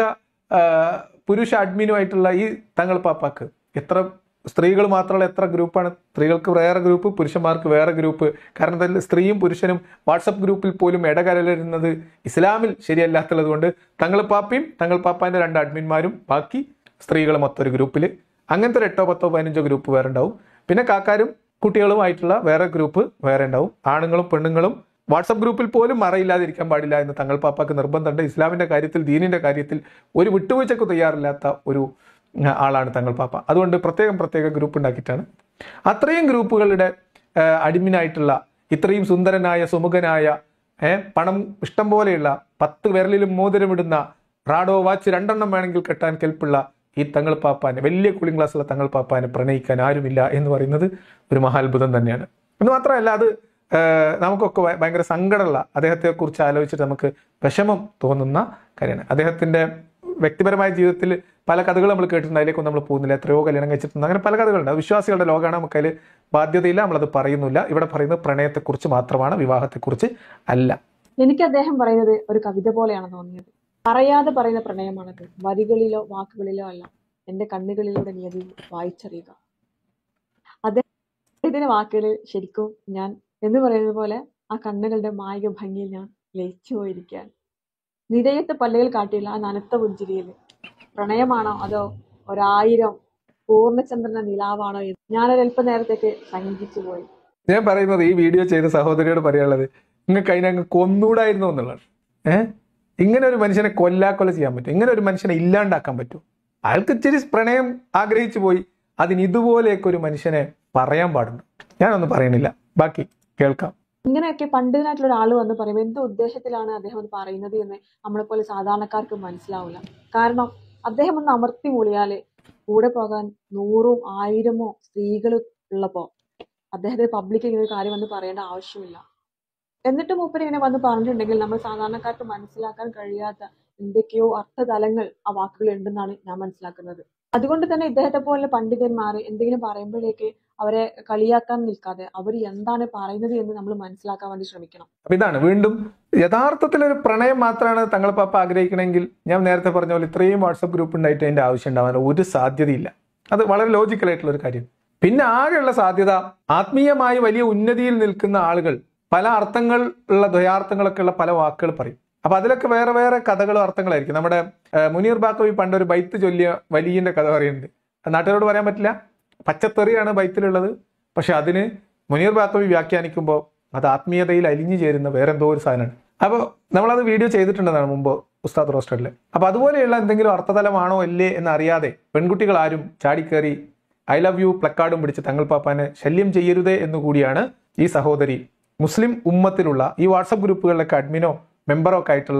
[SPEAKER 2] പുരുഷ അഡ്മിനുമായിട്ടുള്ള ഈ തങ്ങൾ പാപ്പാക്ക് എത്ര സ്ത്രീകൾ മാത്രമല്ല, എത്ര ഗ്രൂപ്പാണ്? സ്ത്രീകൾക്ക് വേറെ ഗ്രൂപ്പ്, പുരുഷന്മാർക്ക് വേറെ ഗ്രൂപ്പ്. കാരണം തന്നെ സ്ത്രീയും പുരുഷനും വാട്സപ്പ് ഗ്രൂപ്പിൽ പോലും ഇടകലരുന്നത് ഇസ്ലാമിൽ ശരിയല്ലാത്തുള്ളത് കൊണ്ട് തങ്ങൾ പാപ്പയും തങ്ങൾ പാപ്പാന്റെ 2 അഡ്മിന്മാരും ബാക്കി സ്ത്രീകളും മൊത്തൊരു ഗ്രൂപ്പിൽ, അങ്ങനത്തെ ഒരു 8, 10, 15 ഗ്രൂപ്പ് വേറെ ഉണ്ടാവും. പിന്നെ കാക്കാരും കുട്ടികളുമായിട്ടുള്ള വേറെ ഗ്രൂപ്പ് വേറെ ഉണ്ടാവും. ആണുങ്ങളും പെണ്ണുങ്ങളും വാട്സപ്പ് ഗ്രൂപ്പിൽ പോലും മറയില്ലാതിരിക്കാൻ പാടില്ല എന്ന് തങ്ങൾ പാപ്പാക്ക് നിർബന്ധമുണ്ട്. ഇസ്ലാമിന്റെ കാര്യത്തിൽ, ദീനിന്റെ കാര്യത്തിൽ ഒരു വിട്ടുവീഴ്ചക്ക് തയ്യാറില്ലാത്ത ഒരു ആളാണ് തങ്ങൾ പാപ്പ. അതുകൊണ്ട് പ്രത്യേക ഗ്രൂപ്പ് ഉണ്ടാക്കിയിട്ടാണ് അത്രയും ഗ്രൂപ്പുകളുടെ അഡ്മിനായിട്ടുള്ള ഇത്രയും സുന്ദരനായ സുമുഖനായ പണം ഇഷ്ടം പോലെയുള്ള 10 വിരലിലും മോതിരമിടുന്ന റാഡോ വാച്ച് 2 വേണമെങ്കിൽ കെട്ടാൻ കെൽപ്പുള്ള ഈ തങ്ങൾ പാപ്പാനെ, വലിയ കൂളിംഗ് ഗ്ലാസ്സുള്ള തങ്ങൾ പാപ്പാനെ പ്രണയിക്കാൻ ആരുമില്ല എന്ന് പറയുന്നത് ഒരു മഹാത്ഭുതം തന്നെയാണ്. എന്ന് മാത്രമല്ല, അത് നമുക്കൊക്കെ ഭയങ്കര സങ്കടമുള്ള, അദ്ദേഹത്തെക്കുറിച്ച് ആലോചിച്ചിട്ട് നമുക്ക് വിഷമം തോന്നുന്ന കാര്യമാണ്. അദ്ദേഹത്തിന്റെ വ്യക്തിപരമായ ജീവിതത്തിൽ പല കഥകൾ നമ്മൾ കേട്ടിട്ടുണ്ട്, അതിലേക്കൊന്നും നമ്മൾ പോകുന്നില്ല. എത്രയോ കല്യാണം കഴിച്ചിട്ടുണ്ട്, അങ്ങനെ പല കഥകളുണ്ട്. വിശ്വാസികളുടെ ലോകമാണ്, നമുക്കതിൽ ബാധ്യതയില്ല, നമ്മളത് പറയുന്നില്ല. ഇവിടെ പറയുന്നത് പ്രണയത്തെക്കുറിച്ച് മാത്രമാണ്, വിവാഹത്തെക്കുറിച്ച് അല്ല.
[SPEAKER 3] എനിക്ക് അദ്ദേഹം പറയുന്നത് ഒരു കവിത പോലെയാണ് തോന്നിയത്. പറയാതെ പറയുന്ന പ്രണയമാണത്, വരികളിലോ വാക്കുകളിലോ അല്ല. എന്റെ കണ്ണുകളിലൂടെ നീ അത് വായിച്ചറിയുക. അദ്ദേഹത്തിന്റെ വാക്കുകളിൽ ശരിക്കും ഞാൻ എന്ന് പറയുന്നത് പോലെ ആ കണ്ണുകളുടെ മായിക ഭംഗിയിൽ ഞാൻ ലയിച്ചു പോയിരിക്കാൻ. നിരയത്തെ പല്ലുകൾ കാട്ടിയില്ല ആ നനത്ത പുഞ്ചിരിയിൽ. പ്രണയമാണോ അതോ 1000 പൂർണ്ണചന്ദ്രന നിലാവാണോ എന്ന് ഞാനൊരൽപ്പ നേരത്തേക്ക് ശങ്കിച്ചു പോയി.
[SPEAKER 2] ഞാൻ പറയുന്നത്, ഈ വീഡിയോ ചെയ്ത സഹോദരിയോട് പറയാനുള്ളത്, നിങ്ങൾക്ക് അതിനങ്ങ് കൊന്നൂടായിരുന്നു എന്നുള്ളത്. ഇങ്ങനെ ഒരു മനുഷ്യനെ കൊല്ലാക്കൊല ചെയ്യാൻ പറ്റും? ഇങ്ങനെ ഒരു മനുഷ്യനെ ഇല്ലാണ്ടാക്കാൻ പറ്റും? അയാൾക്ക് ഇച്ചിരി പ്രണയം ആഗ്രഹിച്ചു പോയി, അതിന് ഇതുപോലെയൊക്കെ ഒരു മനുഷ്യനെ പറയാൻ പാടുന്നു. ഞാനൊന്നും പറയണില്ല, ബാക്കി കേൾക്കാം.
[SPEAKER 3] ഇങ്ങനെയൊക്കെ പണ്ഡിതനായിട്ടുള്ള ഒരാൾ വന്ന് പറയുമ്പോൾ എന്ത് ഉദ്ദേശത്തിലാണ് അദ്ദേഹം അത് പറയുന്നത് എന്ന് നമ്മളെപ്പോലെ സാധാരണക്കാർക്ക് മനസ്സിലാവില്ല. കാരണം അദ്ദേഹം ഒന്ന് അമർത്തി മൂളിയാല് കൂടെ പോകാൻ 100 1000 സ്ത്രീകൾ ഉള്ളപ്പോ അദ്ദേഹത്തെ പബ്ലിക് ഇങ്ങനെ ഒരു കാര്യം വന്ന് പറയേണ്ട ആവശ്യമില്ല. എന്നിട്ട് മൂപ്പര് ഇങ്ങനെ വന്ന് പറഞ്ഞിട്ടുണ്ടെങ്കിൽ നമ്മൾ സാധാരണക്കാർക്ക് മനസ്സിലാക്കാൻ കഴിയാത്ത എന്തൊക്കെയോ അർത്ഥതലങ്ങൾ ആ വാക്കുകൾ ഉണ്ടെന്നാണ് ഞാൻ മനസ്സിലാക്കുന്നത്. അതുകൊണ്ട് തന്നെ ഇദ്ദേഹത്തെ പോലെ പണ്ഡിതന്മാർ എന്തെങ്കിലും പറയുമ്പോഴേക്ക് അവരെ കളിയാക്കാൻ നിൽക്കാതെ അവർ എന്താണ് പറയുന്നത് എന്ന് നമ്മൾ മനസ്സിലാക്കാൻ വേണ്ടി ശ്രമിക്കണം.
[SPEAKER 2] അപ്പൊ ഇതാണ് വീണ്ടും യഥാർത്ഥത്തിൽ ഒരു പ്രണയം മാത്രമാണ് തങ്ങൾ പാപ്പ ആഗ്രഹിക്കണമെങ്കിൽ ഞാൻ നേരത്തെ പറഞ്ഞ പോലെ ഇത്രയും വാട്സപ്പ് ഗ്രൂപ്പ് ഉണ്ടായിട്ട് അതിന്റെ ആവശ്യം ഉണ്ടാവാൻ ഒരു സാധ്യതയില്ല. അത് വളരെ ലോജിക്കലായിട്ടുള്ള ഒരു കാര്യം. പിന്നെ ആകെയുള്ള സാധ്യത ആത്മീയമായി വലിയ ഉന്നതിയിൽ നിൽക്കുന്ന ആളുകൾ പല അർത്ഥങ്ങൾ ഉള്ള ദ്വയാർത്ഥങ്ങളൊക്കെ ഉള്ള പല വാക്കുകൾ പറയും. അപ്പൊ അതിലൊക്കെ വേറെ വേറെ കഥകളും അർത്ഥങ്ങളായിരിക്കും. നമ്മുടെ മുനീർ ബാക്കവി പണ്ടൊരു ബൈത്ത് ചൊല്ലിയ വലിയന്റെ കഥ പറയുന്നുണ്ട്. നാട്ടുകാരോട് പറയാൻ പറ്റില്ല, പച്ചത്തെറിയാണ് ബൈത്തിലുള്ളത്. പക്ഷെ അതിന് മുനീർ ബാക്കവി വ്യാഖ്യാനിക്കുമ്പോൾ അത് ആത്മീയതയിൽ അലിഞ്ഞു ചേരുന്ന വേറെ എന്തോ ഒരു സാധനമാണ്. അപ്പോൾ നമ്മളത് വീഡിയോ ചെയ്തിട്ടുണ്ടെന്നാണ് മുമ്പ് ഉസ്താദ് റോസ്റ്ററിൽ. അപ്പൊ അതുപോലെയുള്ള എന്തെങ്കിലും അർത്ഥതലമാണോ അല്ലേ എന്നറിയാതെ പെൺകുട്ടികൾ ആരും ചാടിക്കേറി ഐ ലവ് യു പ്ലക്കാർഡും പിടിച്ച് തങ്ങൾ പാപ്പാനെ ശല്യം ചെയ്യരുതേ എന്നുകൂടിയാണ് ഈ സഹോദരി മുസ്ലിം ഉമ്മത്തിലുള്ള ഈ വാട്സപ്പ് ഗ്രൂപ്പുകളിലൊക്കെ അഡ്മിനോ മെമ്പറോ ഒക്കെ ആയിട്ടുള്ള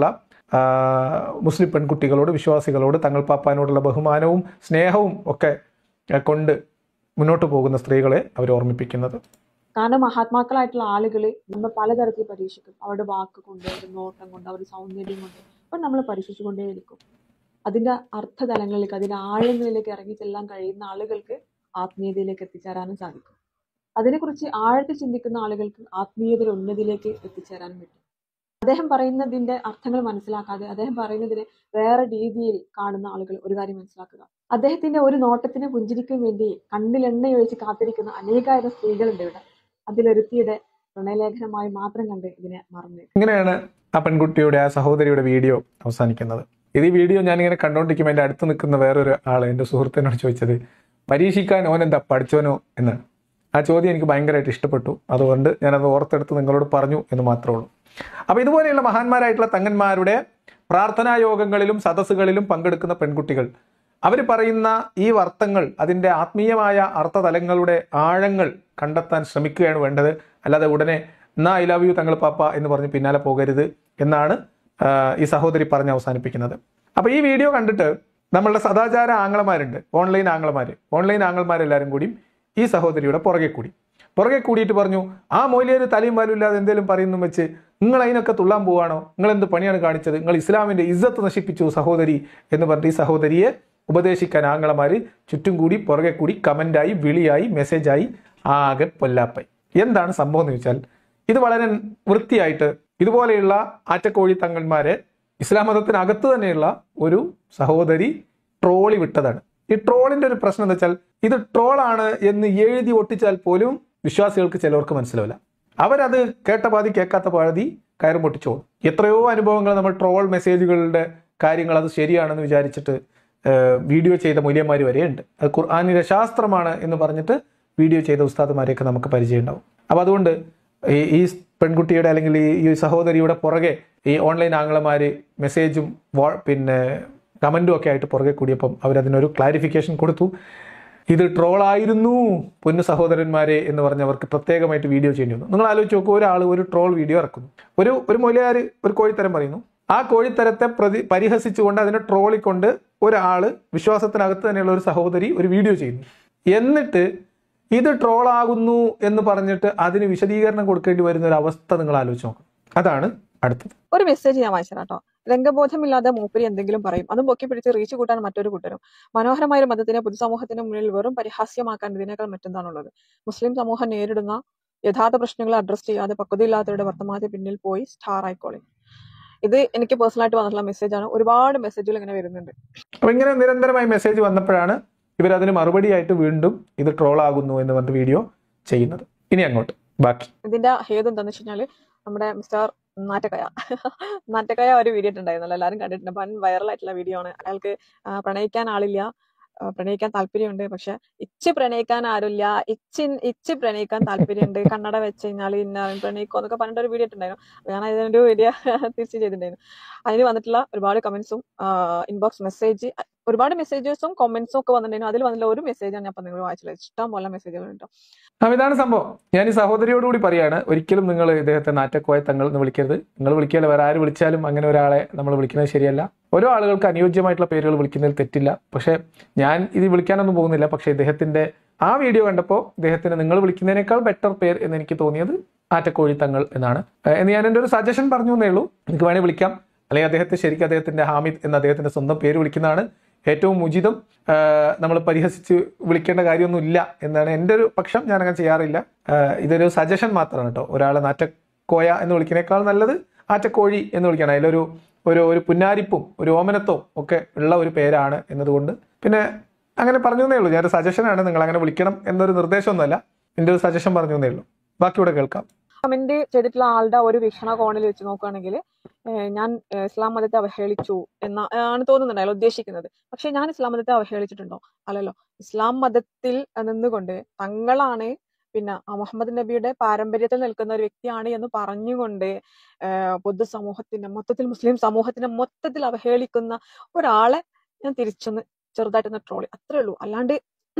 [SPEAKER 2] മുസ്ലിം പെൺകുട്ടികളോട്, വിശ്വാസികളോട് തങ്ങൾ പാപ്പാനോടുള്ള ബഹുമാനവും സ്നേഹവും ഒക്കെ കൊണ്ട് മുന്നോട്ട് പോകുന്ന സ്ത്രീകളെ അവർ ഓർമ്മിപ്പിക്കുന്നത്.
[SPEAKER 3] കാരണം മഹാത്മാക്കളായിട്ടുള്ള ആളുകൾ നമ്മൾ പലതരത്തിൽ പരീക്ഷിക്കും. അവരുടെ വാക്ക് കൊണ്ട്, അവരുടെ നോട്ടം കൊണ്ട്, അവരുടെ സൗന്ദര്യം കൊണ്ട് അപ്പം നമ്മൾ പരീക്ഷിച്ചുകൊണ്ടേയിരിക്കും. അതിന്റെ അർത്ഥതലങ്ങളിലേക്ക്, അതിന്റെ ആഴങ്ങളിലേക്ക് ഇറങ്ങി ചെല്ലാൻ കഴിയുന്ന ആളുകൾക്ക് ആത്മീയതയിലേക്ക് എത്തിച്ചേരാനും സാധിക്കും. അതിനെക്കുറിച്ച് ആഴത്തിൽ ചിന്തിക്കുന്ന ആളുകൾക്ക് ആത്മീയതയുടെ ഉന്നതിയിലേക്ക് എത്തിച്ചേരാനും പറ്റും. അദ്ദേഹം പറയുന്നതിന്റെ അർത്ഥങ്ങൾ മനസ്സിലാക്കാതെ അദ്ദേഹം പറയുന്നതിനെ വേറെ രീതിയിൽ കാണുന്ന ആളുകൾ ഒരു കാര്യം മനസ്സിലാക്കുക, അദ്ദേഹത്തിന്റെ ഒരു നോട്ടത്തിന് പുഞ്ചിരിക്കും വേണ്ടി കണ്ണിൽ എണ്ണയൊഴിച്ച് കാത്തിരിക്കുന്ന അനേകായിരം സ്ത്രീകളുണ്ട് ഇവിടെ. അതിലൊരുത്തിയുടെ പ്രണയലേഖനമായി മാത്രം കണ്ട് ഇതിനെ മറന്നു.
[SPEAKER 2] ഇങ്ങനെയാണ് ആ പെൺകുട്ടിയുടെ, ആ സഹോദരിയുടെ വീഡിയോ അവസാനിക്കുന്നത്. ഈ വീഡിയോ ഞാനിങ്ങനെ കണ്ടോണ്ടിരിക്കുമ്പോൾ എൻ്റെ അടുത്ത് നിൽക്കുന്ന വേറൊരു ആൾ എൻ്റെ സുഹൃത്തിനോട് ചോദിച്ചത് പരീക്ഷിക്കാൻ ഓനെന്താ പഠിച്ചോനോ എന്നാണ്. ആ ചോദ്യം എനിക്ക് ഭയങ്കരമായിട്ട് ഇഷ്ടപ്പെട്ടു. അതുകൊണ്ട് ഞാനത് ഓർത്തെടുത്ത് നിങ്ങളോട് പറഞ്ഞു എന്ന് മാത്രമേ ഉള്ളൂ. അപ്പൊ ഇതുപോലെയുള്ള മഹാന്മാരായിട്ടുള്ള തങ്ങന്മാരുടെ പ്രാർത്ഥനാ യോഗങ്ങളിലും സദസ്സുകളിലും പങ്കെടുക്കുന്ന പെൺകുട്ടികൾ അവർ പറയുന്ന ഈ അർത്ഥങ്ങൾ, അതിൻ്റെ ആത്മീയമായ അർത്ഥതലങ്ങളുടെ ആഴങ്ങൾ കണ്ടെത്താൻ ശ്രമിക്കുകയാണ് വേണ്ടത്. അല്ലാതെ ഉടനെ എന്നാ ഐ ലവ് യു തങ്ങൾ പാപ്പ എന്ന് പറഞ്ഞ് പിന്നാലെ പോകരുത് എന്നാണ് ഈ സഹോദരി പറഞ്ഞ് അവസാനിപ്പിക്കുന്നത്. അപ്പൊ ഈ വീഡിയോ കണ്ടിട്ട് നമ്മളുടെ സദാചാര ആംഗ്ലമാരുണ്ട്, ഓൺലൈൻ ആംഗ്ലമാരെല്ലാവരും കൂടി ഈ സഹോദരിയുടെ പുറകെ കൂടിയിട്ട് പറഞ്ഞു, ആ മൊയ്ലിയൊരു തലയും വാലും ഇല്ലാതെ എന്തെങ്കിലും പറയുന്നു വെച്ച് നിങ്ങൾ അതിനൊക്കെ തുള്ളാൻ പോവാണോ, നിങ്ങൾ എന്ത് പണിയാണ് കാണിച്ചത്, നിങ്ങൾ ഇസ്ലാമിന്റെ ഇസ്സത്ത് നശിപ്പിച്ചു സഹോദരി എന്ന് പറഞ്ഞിട്ട് ഈ സഹോദരിയെ ഉപദേശിക്കാൻ ആംഗ്ലമാര് ചുറ്റും കൂടി പുറകെ കൂടി കമന്റായി, വിളിയായി, മെസ്സേജായി ആകെ പൊല്ലാപ്പായി. എന്താണ് സംഭവം എന്ന് വെച്ചാൽ ഇത് വളരെ വൃത്തിയായിട്ട് ഇതുപോലെയുള്ള ആറ്റക്കോഴി തങ്ങന്മാരെ ഇസ്ലാം മതത്തിനകത്ത് തന്നെയുള്ള ഒരു സഹോദരി ട്രോളി വിട്ടതാണ്. ഈ ട്രോളിന്റെ ഒരു പ്രശ്നം എന്താ വെച്ചാൽ ഇത് ട്രോളാണ് എന്ന് എഴുതി ഒട്ടിച്ചാൽ പോലും വിശ്വാസികൾക്ക് ചിലവർക്ക് മനസ്സിലാവില്ല. അവരത് കേട്ട പാതി കേൾക്കാത്ത പാതി കയറും പൊട്ടിച്ചോളും. എത്രയോ അനുഭവങ്ങൾ നമ്മൾ ട്രോൾ മെസ്സേജുകളുടെ കാര്യങ്ങൾ അത് ശരിയാണെന്ന് വിചാരിച്ചിട്ട് വീഡിയോ ചെയ്ത മൂല്യന്മാർ വരെയുണ്ട്. അത് ഖുർആനിലെ ശാസ്ത്രമാണ് എന്ന് പറഞ്ഞിട്ട് വീഡിയോ ചെയ്ത ഉസ്താദുമാരെയൊക്കെ നമുക്ക് പരിചയം ഉണ്ടാവും. അപ്പം അതുകൊണ്ട് ഈ പെൺകുട്ടിയുടെ അല്ലെങ്കിൽ ഈ സഹോദരിയുടെ പുറകെ ഈ ഓൺലൈൻ ആംഗ്ലമാര് മെസ്സേജും പിന്നെ കമന്റും ഒക്കെ ആയിട്ട് പുറകെ കൂടിയപ്പം അവരതിനൊരു ക്ലാരിഫിക്കേഷൻ കൊടുത്തു. ഇത് ട്രോളായിരുന്നു പൊന്നു സഹോദരന്മാരെ എന്ന് പറഞ്ഞവർക്ക് പ്രത്യേകമായിട്ട് വീഡിയോ ചെയ്യേണ്ടി വന്നു. നിങ്ങൾ ആലോചിച്ച് നോക്കൂ, ഒരാൾ ഒരു ട്രോൾ വീഡിയോ ഇറക്കുന്നു, ഒരു മൊലിയാർ ഒരു കോഴിത്തരം പറയുന്നു, ആ കോഴിത്തരത്തെ പരിഹസിച്ചുകൊണ്ട് അതിനെ ട്രോളിക്കൊണ്ട് ഒരാള് വിശ്വാസത്തിനകത്ത് തന്നെയുള്ള ഒരു സഹോദരി ഒരു വീഡിയോ ചെയ്യുന്നു. എന്നിട്ട് ഇത് ട്രോളാകുന്നു എന്ന് പറഞ്ഞിട്ട് അതിന് വിശദീകരണം കൊടുക്കേണ്ടി വരുന്ന ഒരു അവസ്ഥ നിങ്ങൾ ആലോചിച്ച് നോക്കണം. അതാണ് അടുത്തത്.
[SPEAKER 3] ഒരു മെസ്സേജ് ഞാൻ വായിച്ചാട്ടോ. രംഗബോധമില്ലാതെ മൂപ്പരി എന്തെങ്കിലും പറയും, അതും പൊക്കി പിടിച്ച് റീച്ച് കൂട്ടാൻ മറ്റൊരു കൂട്ടരും. മനോഹരമായ ഒരു മതത്തിനെ പൊതുസമൂഹത്തിന് മുന്നിൽ വെറും പരിഹാസ്യമാക്കാൻ ഇതിനേക്കാൾ മറ്റെന്താണുള്ളത്? മുസ്ലിം സമൂഹം നേരിടുന്ന യഥാർത്ഥ പ്രശ്നങ്ങളെ അഡ്രസ് ചെയ്യാതെ പക്വതയില്ലാത്തവരുടെ വർത്തമാനത്തിന് പിന്നിൽ പോയി സ്റ്റാർ ആയിക്കോളി. ഇത് എനിക്ക് പേഴ്സണലായിട്ട് വന്നിട്ടുള്ള മെസ്സേജാണ്. ഒരുപാട് മെസ്സേജുകൾ ഇങ്ങനെ വരുന്നുണ്ട്.
[SPEAKER 2] അപ്പൊ ഇങ്ങനെ നിരന്തരമായി മെസ്സേജ് വന്നപ്പോഴാണ് ഇവരതിന് മറുപടിയായിട്ട് വീണ്ടും ഇത് ട്രോൾ ആകുന്നു എന്ന് പറഞ്ഞ വീഡിയോ ചെയ്യുന്നത്. ഇനി അങ്ങോട്ട് ബാക്കി
[SPEAKER 3] ഇതിന്റെ ഹേതു എന്താന്ന് വെച്ച് കഴിഞ്ഞാല് നമ്മുടെ മിസ്റ്റർ നാറ്റക്കയ ഒരു വീഡിയോ ഇട്ടുണ്ടായിരുന്നല്ലോ, എല്ലാവരും കണ്ടിട്ടുണ്ട്. വൻ വൈറലായിട്ടുള്ള വീഡിയോ ആണ്. അയാൾക്ക് പ്രണയിക്കാൻ ആളില്ല, പ്രണയിക്കാൻ താല്പര്യമുണ്ട്, പക്ഷെ ഇച്ച് പ്രണയിക്കാൻ ആരുമില്ല, ഇച്ച് പ്രണയിക്കാൻ താല്പര്യമുണ്ട്, കണ്ണട വെച്ച് കഴിഞ്ഞാൽ ഇന്ന പ്രണയിക്കോ എന്നൊക്കെ പറഞ്ഞിട്ട് ഒരു വീഡിയോ ഇട്ടുണ്ടായിരുന്നു. ഞാൻ അതിനൊരു വീഡിയോ തിരിച്ച് ചെയ്തിട്ടുണ്ടായിരുന്നു. അതിന് വന്നിട്ടുള്ള ഒരുപാട് കമന്റ്സും ഇൻബോക്സ് മെസ്സേജ്, ഒരുപാട് മെസ്സേജസും കമന്റ്സും ഒക്കെ വന്നിട്ടുണ്ടായിരുന്നു. അതിൽ വന്നിട്ടുള്ള ഒരു മെസ്സേജാണ് ഞാൻ നിങ്ങൾ വായിച്ചത്. ഇഷ്ടം പോലെ മെസ്സേജുകൾ കേട്ടോ.
[SPEAKER 2] ഇതാണ് സംഭവം. ഞാൻ ഈ സഹോദരിയോടുകൂടി പറയാണ്, ഒരിക്കലും നിങ്ങൾ ഇദ്ദേഹത്തെ നാറ്റക്കോയ തങ്ങൾ എന്ന് വിളിക്കരുത്. നിങ്ങൾ വിളിക്കാതെ വേറെ ആര് വിളിച്ചാലും അങ്ങനെ ഒരാളെ നമ്മൾ വിളിക്കുന്നത് ശരിയല്ല. ഓരോ ആളുകൾക്ക് അനുയോജ്യമായിട്ടുള്ള പേരുകൾ വിളിക്കുന്നതിൽ തെറ്റില്ല. പക്ഷെ ഞാൻ ഇത് വിളിക്കാനൊന്നും പോകുന്നില്ല. പക്ഷെ ഇദ്ദേഹത്തിന്റെ ആ വീഡിയോ കണ്ടപ്പോൾ ഇദ്ദേഹത്തിന് നിങ്ങൾ വിളിക്കുന്നതിനേക്കാൾ ബെറ്റർ പേര് എന്ന് എനിക്ക് തോന്നിയത് ആറ്റക്കോഴി തങ്ങൾ എന്നാണ്. എന്ന് ഞാൻ എൻ്റെ ഒരു സജഷൻ പറഞ്ഞു എന്നേ ഉള്ളൂ. എനിക്ക് വേണേൽ വിളിക്കാം. അല്ലെങ്കിൽ അദ്ദേഹത്തെ ശരിക്കും അദ്ദേഹത്തിന്റെ ഹാമിദ് എന്ന അദ്ദേഹത്തിന്റെ സ്വന്തം പേര് വിളിക്കുന്നതാണ് ഏറ്റവും ഉചിതം. നമ്മൾ പരിഹസിച്ച് വിളിക്കേണ്ട കാര്യമൊന്നുമില്ല എന്നാണ് എൻ്റെ ഒരു പക്ഷം. ഞാനങ്ങനെ ചെയ്യാറില്ല. ഇതൊരു സജഷൻ മാത്രമാണ് കേട്ടോ. ഒരാളെ നാറ്റക്കോയ എന്ന് വിളിക്കുന്നേക്കാൾ നല്ലത് ആറ്റക്കോഴി എന്ന് വിളിക്കണം. അതിലൊരു ഒരു പുന്നാരിപ്പും ഒരു ഓമനത്വവും ഒക്കെ ഉള്ള ഒരു പേരാണ് എന്നതുകൊണ്ട് പിന്നെ അങ്ങനെ പറഞ്ഞു എന്നേ ഉള്ളൂ. ഞാനൊരു സജഷനാണ്, നിങ്ങൾ അങ്ങനെ വിളിക്കണം എന്നൊരു നിർദ്ദേശമൊന്നുമല്ല, എൻ്റെ ഒരു സജഷൻ പറഞ്ഞു എന്നേ ഉള്ളൂ. ബാക്കിയൂടെ കേൾക്കാം.
[SPEAKER 3] കമന്റ് ചെയ്തിട്ടുള്ള ആളുടെ ഒരു വീക്ഷണകോണിൽ വെച്ച് നോക്കുകയാണെങ്കിൽ ഞാൻ ഇസ്ലാം മതത്തെ അവഹേളിച്ചു ആണ് തോന്നുന്നുണ്ട് അയാൾ ഉദ്ദേശിക്കുന്നത്. പക്ഷെ ഞാൻ ഇസ്ലാം മതത്തെ അവഹേളിച്ചിട്ടുണ്ടോ? അല്ലല്ലോ. ഇസ്ലാം മതത്തിൽ നിന്നുകൊണ്ട് തങ്ങളാണ് പിന്നെ മുഹമ്മദ് നബിയുടെ പാരമ്പര്യത്തിൽ നിൽക്കുന്ന ഒരു വ്യക്തിയാണ് എന്ന് പറഞ്ഞുകൊണ്ട് പൊതുസമൂഹത്തിന്റെ മൊത്തത്തിൽ മുസ്ലിം സമൂഹത്തിന്റെ മൊത്തത്തിൽ അവഹേളിക്കുന്ന ഒരാളെ ഞാൻ തിരിച്ചൊന്ന് ചെറുതായിട്ടൊന്ന് ട്രോളി, അത്രേ ഉള്ളൂ. അല്ലാണ്ട്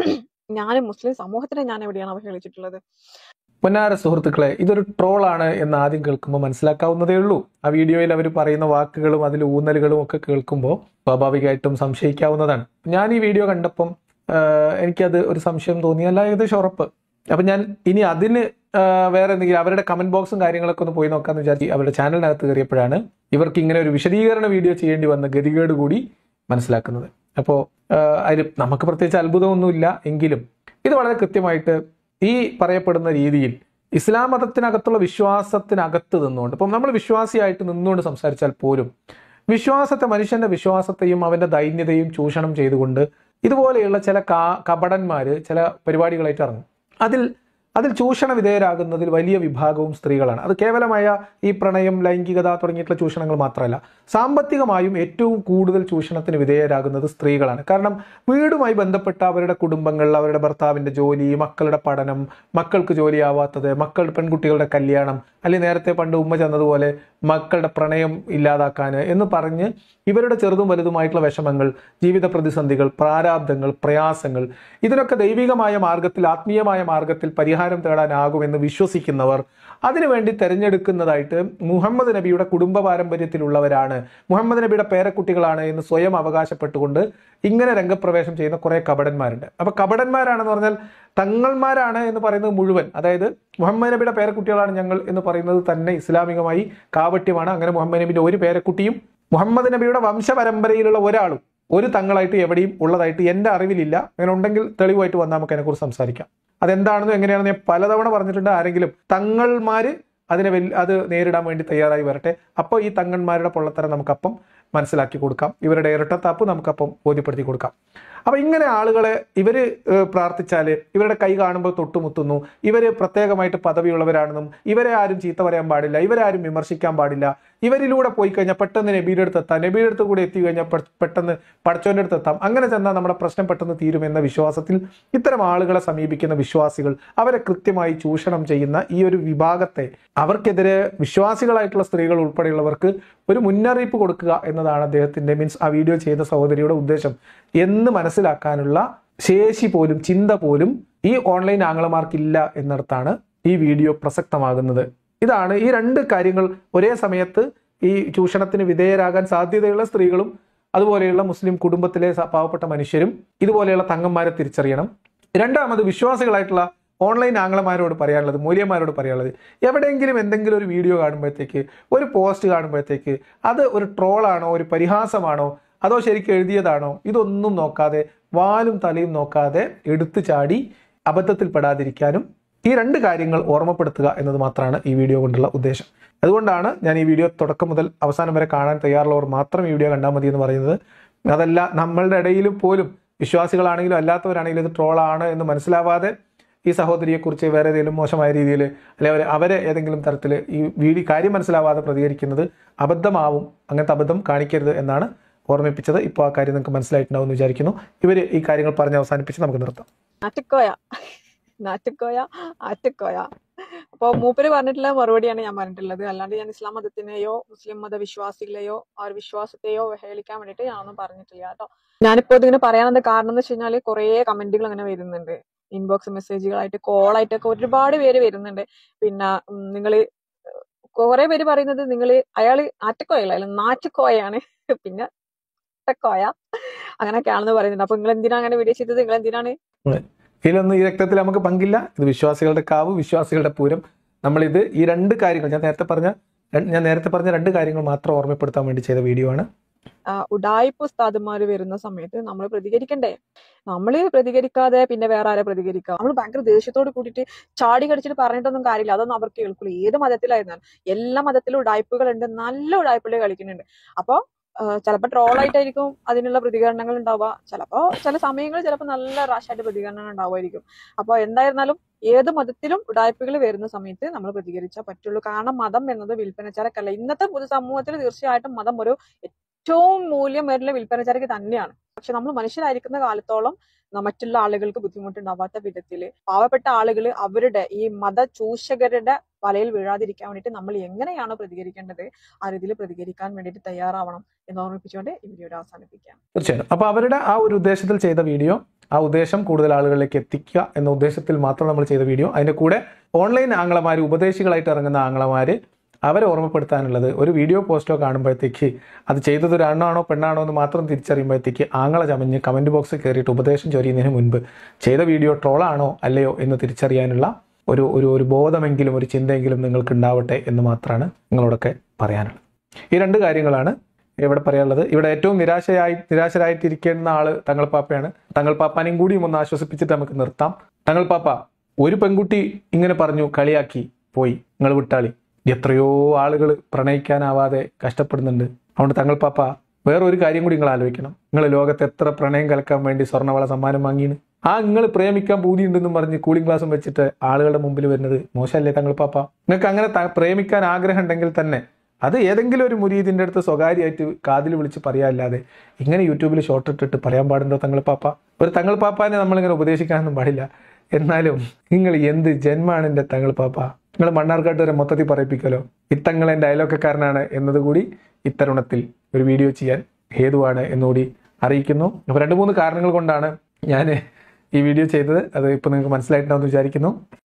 [SPEAKER 3] ഞാൻ മുസ്ലിം സമൂഹത്തിനെ ഞാൻ എവിടെയാണ് അവഹേളിച്ചിട്ടുള്ളത്?
[SPEAKER 2] പൊന്നാര സുഹൃത്തുക്കളെ, ഇതൊരു ട്രോളാണ് എന്ന് ആദ്യം കേൾക്കുമ്പോൾ മനസ്സിലാക്കാവുന്നതേ ഉള്ളൂ. ആ വീഡിയോയിൽ അവർ പറയുന്ന വാക്കുകളും അതിൽ ഊന്നലുകളും ഒക്കെ കേൾക്കുമ്പോൾ സ്വാഭാവികമായിട്ടും സംശയിക്കാവുന്നതാണ്. ഞാൻ ഈ വീഡിയോ കണ്ടപ്പം എനിക്കത് ഒരു സംശയം തോന്നി, അല്ല ഏകദേശം ഉറപ്പ്. അപ്പം ഞാൻ ഇനി അതിന് വേറെ എന്തെങ്കിലും അവരുടെ കമന്റ് ബോക്സും കാര്യങ്ങളൊക്കെ ഒന്ന് പോയി നോക്കാമെന്ന് വിചാരിച്ച് അവരുടെ ചാനലിനകത്ത് കയറിയപ്പോഴാണ് ഇവർക്ക് ഇങ്ങനെ ഒരു വിശദീകരണ വീഡിയോ ചെയ്യേണ്ടി വന്ന ഗതികേട് കൂടി മനസ്സിലാക്കുന്നത്. അപ്പോൾ അതിൽ നമുക്ക് പ്രത്യേകിച്ച് അത്ഭുതമൊന്നുമില്ല. എങ്കിലും ഇത് വളരെ കൃത്യമായിട്ട് ഈ പറയപ്പെടുന്ന രീതിയിൽ ഇസ്ലാം മതത്തിനകത്തുള്ള വിശ്വാസത്തിനകത്ത് നിന്നുകൊണ്ട്, ഇപ്പം നമ്മൾ വിശ്വാസിയായിട്ട് നിന്നുകൊണ്ട് സംസാരിച്ചാൽ പോലും വിശ്വാസത്തെ, മനുഷ്യന്റെ വിശ്വാസത്തെയും അവന്റെ ദൈന്യതയും ചൂഷണം ചെയ്തുകൊണ്ട് ഇതുപോലെയുള്ള ചില കപടന്മാര് ചില പരിപാടികളായിട്ട് ഇറങ്ങും. അതിൽ ചൂഷണ വിധേയരാകുന്നതിൽ വലിയ വിഭാഗവും സ്ത്രീകളാണ്. അത് കേവലമായ ഈ പ്രണയം, ലൈംഗികത തുടങ്ങിയിട്ടുള്ള ചൂഷണങ്ങൾ മാത്രമല്ല, സാമ്പത്തികമായും ഏറ്റവും കൂടുതൽ ചൂഷണത്തിന് വിധേയരാകുന്നത് സ്ത്രീകളാണ്. കാരണം വീടുമായി ബന്ധപ്പെട്ട അവരുടെ കുടുംബങ്ങൾ, അവരുടെ ഭർത്താവിൻ്റെ ജോലി, മക്കളുടെ പഠനം, മക്കൾക്ക് ജോലിയാവാത്തത്, പെൺകുട്ടികളുടെ കല്യാണം, അല്ലെങ്കിൽ നേരത്തെ പണ്ട് ഉമ്മ ചെന്നതുപോലെ മക്കളുടെ പ്രണയം ഇല്ലാതാക്കാൻ എന്ന് പറഞ്ഞ് ഇവരുടെ ചെറുതും വലുതുമായിട്ടുള്ള വിഷമങ്ങൾ, ജീവിത പ്രതിസന്ധികൾ, പ്രാരാബ്ദങ്ങൾ, പ്രയാസങ്ങൾ, ഇതിനൊക്കെ ദൈവികമായ മാർഗത്തിൽ, ആത്മീയമായ മാർഗത്തിൽ പരിഹാരം തേടാനാകുമെന്ന് വിശ്വസിക്കുന്നവർ അതിനുവേണ്ടി തെരഞ്ഞെടുക്കുന്നതായിട്ട് മുഹമ്മദ് നബിയുടെ കുടുംബ പാരമ്പര്യത്തിലുള്ളവരാണ്, മുഹമ്മദ് നബിയുടെ പേരക്കുട്ടികളാണ് എന്ന് സ്വയം അവകാശപ്പെട്ടുകൊണ്ട് ഇങ്ങനെ രംഗപ്രവേശം ചെയ്യുന്ന കുറെ കപടന്മാരുണ്ട്. അപ്പൊ കപടന്മാരാണെന്ന് പറഞ്ഞാൽ തങ്ങൾമാരാണ് എന്ന് പറയുന്നത് മുഴുവൻ, അതായത് മുഹമ്മദ് നബിയുടെ പേരക്കുട്ടികളാണ് ഞങ്ങൾ എന്ന് പറയുന്നത് തന്നെ ഇസ്ലാമികമായി കാപട്യമാണ്. അങ്ങനെ മുഹമ്മദ് നബിയുടെ ഒരു പേരക്കുട്ടിയും മുഹമ്മദ് നബിയുടെ വംശപരമ്പരയിലുള്ള ഒരാളും ഒരു തങ്ങളായിട്ട് എവിടെയും ഉള്ളതായിട്ട് എൻ്റെ അറിവിലില്ല. അങ്ങനെ ഉണ്ടെങ്കിൽ തെളിവായിട്ട് വന്നാൽ നമുക്ക് അതിനെക്കുറിച്ച് സംസാരിക്കാം. അതെന്താണെന്നും എങ്ങനെയാണെന്ന് ഞാൻ പലതവണ പറഞ്ഞിട്ടുണ്ട്. ആരെങ്കിലും തങ്ങൾമാര് അത് നേരിടാൻ വേണ്ടി തയ്യാറായി വരട്ടെ. അപ്പോൾ ഈ തങ്ങന്മാരുടെ പൊള്ളത്തരം നമുക്കപ്പം മനസ്സിലാക്കി കൊടുക്കാം, ഇവരുടെ ഇരട്ടത്താപ്പ് നമുക്കപ്പം ബോധ്യപ്പെടുത്തി കൊടുക്കാം. അപ്പൊ ഇങ്ങനെ ആളുകളെ ഇവര് പ്രാർത്ഥിച്ചാല് ഇവരുടെ കൈ കാണുമ്പോൾ തൊട്ടുമുത്തുന്നു, ഇവര് പ്രത്യേകമായിട്ട് പദവിയുള്ളവരാണെന്നും ഇവരെ ആരും ചീത്ത പറയാൻ പാടില്ല, ഇവരെ ആരും വിമർശിക്കാൻ പാടില്ല, ഇവരിലൂടെ പോയി കഴിഞ്ഞാൽ പെട്ടെന്ന് നബിയുടെ അടുത്ത് എത്താം, നബിയുടെ അടുത്ത് കൂടെ എത്തി കഴിഞ്ഞാൽ പെട്ടെന്ന് പടച്ചോന്റെ അടുത്ത് എത്താം, അങ്ങനെ ചെന്നാൽ നമ്മുടെ പ്രശ്നം പെട്ടെന്ന് തീരുമെന്ന വിശ്വാസത്തിൽ ഇത്തരം ആളുകളെ സമീപിക്കുന്ന വിശ്വാസികൾ, അവരെ കൃത്യമായി ചൂഷണം ചെയ്യുന്ന ഈ ഒരു വിഭാഗത്തെ, അവർക്കെതിരെ വിശ്വാസികളായിട്ടുള്ള സ്ത്രീകൾ ഉൾപ്പെടെയുള്ളവർക്ക് ഒരു മുന്നറിയിപ്പ് കൊടുക്കുക എന്നതാണ് അദ്ദേഹത്തിന്റെ, മീൻസ് ആ വീഡിയോ ചെയ്ത സഹോദരിയുടെ ഉദ്ദേശം എന്ന് മനസ്സിലാക്കാനുള്ള ശേഷി പോലും ചിന്ത പോലും ഈ ഓൺലൈൻ ആംഗ്ലമാർക്കില്ല എന്നിടത്താണ് ഈ വീഡിയോ പ്രസക്തമാകുന്നത്. ഇതാണ് ഈ രണ്ട് കാര്യങ്ങൾ ഒരേ സമയത്ത് ഈ ചൂഷണത്തിന് വിധേയരാകാൻ സാധ്യതയുള്ള സ്ത്രീകളും അതുപോലെയുള്ള മുസ്ലിം കുടുംബത്തിലെ പാവപ്പെട്ട മനുഷ്യരും ഇതുപോലെയുള്ള തങ്ങന്മാരെ തിരിച്ചറിയണം. രണ്ടാമത് വിശ്വാസികളായിട്ടുള്ള ഓൺലൈൻ ആംഗ്ലമാരോട് പറയാനുള്ളത്, മൂല്യന്മാരോട് പറയാനുള്ളത്, എവിടെയെങ്കിലും എന്തെങ്കിലും ഒരു വീഡിയോ കാണുമ്പോഴത്തേക്ക്, ഒരു പോസ്റ്റ് കാണുമ്പോഴത്തേക്ക് അത് ഒരു ട്രോളാണോ, ഒരു പരിഹാസമാണോ, അതോ ശരിക്കും എഴുതിയതാണോ, ഇതൊന്നും നോക്കാതെ, വാലും തലയും നോക്കാതെ എടുത്തു ചാടി അബദ്ധത്തിൽപ്പെടാതിരിക്കാനും ഈ രണ്ട് കാര്യങ്ങൾ ഓർമ്മപ്പെടുത്തുക എന്നത് മാത്രമാണ് ഈ വീഡിയോ കൊണ്ടുള്ള ഉദ്ദേശം. അതുകൊണ്ടാണ് ഞാൻ ഈ വീഡിയോ തുടക്കം മുതൽ അവസാനം വരെ കാണാൻ തയ്യാറുള്ളവർ മാത്രം ഈ വീഡിയോ കണ്ടാൽ മതി എന്ന് പറയുന്നത്. അതല്ല, നമ്മളുടെ ഇടയിലും പോലും വിശ്വാസികളാണെങ്കിലും അല്ലാത്തവരാണെങ്കിലും ഇത് ട്രോളാണ് എന്ന് മനസ്സിലാവാതെ ഈ സഹോദരിയെക്കുറിച്ച് വേറെ ഏതെങ്കിലും മോശമായ രീതിയിൽ അല്ലെങ്കിൽ അവരെ ഏതെങ്കിലും തരത്തിൽ ഈ കാര്യം മനസ്സിലാവാതെ പ്രതികരിക്കുന്നത് അബദ്ധമാവും. അങ്ങനത്തെ അബദ്ധം കാണിക്കരുത് എന്നാണ് ഓർമ്മിപ്പിച്ചത്. ഇപ്പോൾ ആ കാര്യം നിങ്ങൾക്ക് മനസ്സിലായിട്ടുണ്ടാവും എന്ന് വിചാരിക്കുന്നു. ഇവർ ഈ കാര്യങ്ങൾ പറഞ്ഞ് അവസാനിപ്പിച്ച് നമുക്ക് നിർത്താം.
[SPEAKER 3] ആറ്റക്കോയ അപ്പൊ മൂപ്പര് പറഞ്ഞിട്ടുള്ള മറുപടിയാണ് ഞാൻ പറഞ്ഞിട്ടുള്ളത്. അല്ലാണ്ട് ഞാൻ ഇസ്ലാം മതത്തിനെയോ മുസ്ലിം മത വിശ്വാസികളെയോ ആ ഒരു വിശ്വാസത്തെയോ അവഹേളിക്കാൻ വേണ്ടിയിട്ട് ഞാനൊന്നും പറഞ്ഞിട്ടില്ല കേട്ടോ. ഞാനിപ്പോ ഇതിങ്ങനെ പറയാനുള്ള കാരണം എന്ന് വെച്ച് കഴിഞ്ഞാല് കുറെ കമന്റുകൾ അങ്ങനെ വരുന്നുണ്ട്, ഇൻബോക്സ് മെസ്സേജുകളായിട്ട്, കോളായിട്ടൊക്കെ ഒരുപാട് പേര് വരുന്നുണ്ട്. പിന്നെ നിങ്ങള് കുറെ പേര് പറയുന്നത് അയാള് ആറ്റക്കോയല്ല, അയാൾ നാറ്റക്കോയാണ്, പിന്നെ കോയ അങ്ങനെയൊക്കെയാണെന്ന് പറയുന്നുണ്ട്. അപ്പൊ നിങ്ങൾ എന്തിനാ അങ്ങനെ വീഡിയോ ചെയ്തത്? നിങ്ങൾ എന്തിനാണ്?
[SPEAKER 2] ഇതിലൊന്നും ഈ രക്തത്തിൽ നമുക്ക് പങ്കില്ല. ഇത് വിശ്വാസികളുടെ കാവ്, വിശ്വാസികളുടെ പൂരം. നമ്മളിത് ഈ രണ്ട് കാര്യങ്ങൾ ഞാൻ നേരത്തെ പറഞ്ഞ ഞാൻ നേരത്തെ പറഞ്ഞ 2 കാര്യങ്ങൾ മാത്രം ഓർമ്മപ്പെടുത്താൻ വേണ്ടി ചെയ്ത വീഡിയോ ആണ്.
[SPEAKER 4] ഉഡായിപ്പ് ഉസ്താദുമാര് വരുന്ന സമയത്ത് നമ്മൾ പ്രതികരിക്കണ്ടേ? നമ്മള് പ്രതികരിക്കാതെ പിന്നെ വേറെ ആരെ പ്രതികരിക്കുക? നമ്മൾ ഭയങ്കര ദേഷ്യത്തോട് കൂടിയിട്ട് ചാടി കടിച്ചിട്ട് പറഞ്ഞിട്ടൊന്നും കാര്യമില്ല. അതൊന്നും അവർക്ക് കേൾക്കില്ല. ഏത് മതത്തിലായിരുന്നാലും എല്ലാ മതത്തിലും ഉഡായിപ്പുകൾ ഉണ്ട്, നല്ല ഉഡായിപ്പുകൾ കളിക്കുന്നുണ്ട്. അപ്പൊ ചിലപ്പോൾ ട്രോളായിട്ടായിരിക്കും അതിനുള്ള പ്രതികരണങ്ങൾ ഉണ്ടാവുക, ചിലപ്പോ ചില സമയങ്ങളിൽ ചിലപ്പോൾ നല്ല റാഷായിട്ട് പ്രതികരണങ്ങൾ ഉണ്ടാവുമായിരിക്കും. അപ്പൊ എന്തായിരുന്നാലും ഏത് മതത്തിലും ഉഡായിപ്പുകൾ വരുന്ന സമയത്ത് നമ്മൾ പ്രതികരിച്ചാൽ പറ്റുള്ളൂ. കാരണം മതം എന്നത് വിൽപ്പനച്ചരക്കല്ല. ഇന്നത്തെ പൊതുസമൂഹത്തിൽ തീർച്ചയായിട്ടും മതം ഒരു ഏറ്റവും മൂല്യം വരുന്ന വിൽപ്പനച്ചരക്ക് തന്നെയാണ്. പക്ഷെ നമ്മൾ മനുഷ്യരായിരിക്കുന്ന കാലത്തോളം മറ്റുള്ള ആളുകൾക്ക് ബുദ്ധിമുട്ടുണ്ടാവാത്ത വിധത്തില് പാവപ്പെട്ട ആളുകൾ അവരുടെ ഈ മത ചൂഷകരുടെ വലയിൽ വീഴാതിരിക്കാൻ വേണ്ടിയിട്ട് നമ്മൾ എങ്ങനെയാണോ പ്രതികരിക്കേണ്ടത് ആ രീതിയിൽ പ്രതികരിക്കാൻ വേണ്ടിയിട്ട് തയ്യാറാവണം എന്ന് ഓർമ്മിപ്പിച്ചുകൊണ്ട് ഈ വീഡിയോ അവസാനിപ്പിക്കാം.
[SPEAKER 2] തീർച്ചയായും. അപ്പൊ അവരുടെ ആ ഒരു ഉദ്ദേശത്തിൽ ചെയ്ത വീഡിയോ, ആ ഉദ്ദേശം കൂടുതൽ ആളുകളിലേക്ക് എത്തിക്കുക എന്ന ഉദ്ദേശത്തിൽ മാത്രം നമ്മൾ ചെയ്ത വീഡിയോ. അതിന്റെ കൂടെ ഓൺലൈൻ ആംഗ്ലമാര്, ഉപദേശികളായിട്ട് ഇറങ്ങുന്ന ആംഗ്ലമാര്, അവരെ ഓർമ്മപ്പെടുത്താനുള്ളത് ഒരു വീഡിയോ പോസ്റ്റോ കാണുമ്പോഴത്തേക്ക് അത് ചെയ്തത് ഒരു ആണാണോ പെണ്ണാണോ എന്ന് മാത്രം തിരിച്ചറിയുമ്പോഴത്തേക്ക് ആങ്ങള ചമഞ്ഞ് കമന്റ് ബോക്സിൽ കയറിയിട്ട് ഉപദേശം ചൊരിയുന്നതിന് മുൻപ് ചെയ്ത വീഡിയോ ട്രോളാണോ അല്ലയോ എന്ന് തിരിച്ചറിയാനുള്ള ഒരു ബോധമെങ്കിലും ഒരു ചിന്തയെങ്കിലും നിങ്ങൾക്ക് ഉണ്ടാവട്ടെ എന്ന് മാത്രമാണ് നിങ്ങളോടൊക്കെ പറയാനുള്ളത്. ഈ 2 കാര്യങ്ങളാണ് ഇവിടെ പറയാനുള്ളത്. ഇവിടെ ഏറ്റവും നിരാശരായിട്ടിരിക്കുന്ന ആള് തങ്ങൾപ്പാപ്പയാണ്. തങ്ങൾപ്പാപ്പാനെയും കൂടിയും ഒന്ന് ആശ്വസിപ്പിച്ചിട്ട് നമുക്ക് നിർത്താം. തങ്ങൾപ്പാപ്പ, ഒരു പെൺകുട്ടി ഇങ്ങനെ പറഞ്ഞു, കളിയാക്കി പോയി, നിങ്ങൾ വിട്ടാളി. എത്രയോ ആളുകൾ പ്രണയിക്കാനാവാതെ കഷ്ടപ്പെടുന്നുണ്ട്. അതുകൊണ്ട് തങ്ങൾപ്പാപ്പ വേറൊരു കാര്യം കൂടി നിങ്ങൾ ആലോചിക്കണം. നിങ്ങൾ ലോകത്ത് എത്ര പ്രണയം കലക്കാൻ വേണ്ടി സ്വർണ്ണവള സമ്മാനം വാങ്ങിയാണ്. നിങ്ങൾ പ്രേമിക്കാൻ പൂതിയുണ്ടെന്നും പറഞ്ഞ് കൂളിംഗ് ഗ്ലാസും വെച്ചിട്ട് ആളുകളുടെ മുമ്പിൽ വരുന്നത് മോശമല്ലേ തങ്ങൾപ്പാപ്പ? നിങ്ങൾക്ക് അങ്ങനെ പ്രേമിക്കാൻ ആഗ്രഹം ഉണ്ടെങ്കിൽ തന്നെ അത് ഏതെങ്കിലും ഒരു മുരീദിന്റെ അടുത്ത് സ്വകാര്യമായിട്ട് കാതിൽ വിളിച്ച് പറയാല്ലാതെ ഇങ്ങനെ യൂട്യൂബിൽ ഷോർട്ട് ഇട്ടിട്ട് പറയാൻ പാടുണ്ടോ തങ്ങൾപ്പാപ്പ? ഒരു തങ്ങൾപ്പാപ്പാനെ നമ്മളിങ്ങനെ ഉപദേശിക്കാനൊന്നും പാടില്ല. എന്നാലും നിങ്ങൾ എന്ത് ജന്മാണ് എൻ്റെ തങ്ങൾപ്പാപ്പ? നിങ്ങൾ മണ്ണാർക്കാട്ട് വരെ മൊത്തത്തിൽ പറയിപ്പിക്കലോ. ഇത്തങ്ങൾ എൻ്റെ അയലോക്കക്കാരനാണ് എന്നതുകൂടി ഇത്തരുണത്തിൽ ഒരു വീഡിയോ ചെയ്യാൻ ഹേതുവാണ് എന്നുകൂടി അറിയിക്കുന്നു. അപ്പോൾ 2-3 കാരണങ്ങൾ കൊണ്ടാണ് ഞാൻ ഈ വീഡിയോ ചെയ്തത്. അത് ഇപ്പോൾ നിങ്ങൾക്ക് മനസ്സിലായിട്ടുണ്ടാവുമെന്ന് വിചാരിക്കുന്നു.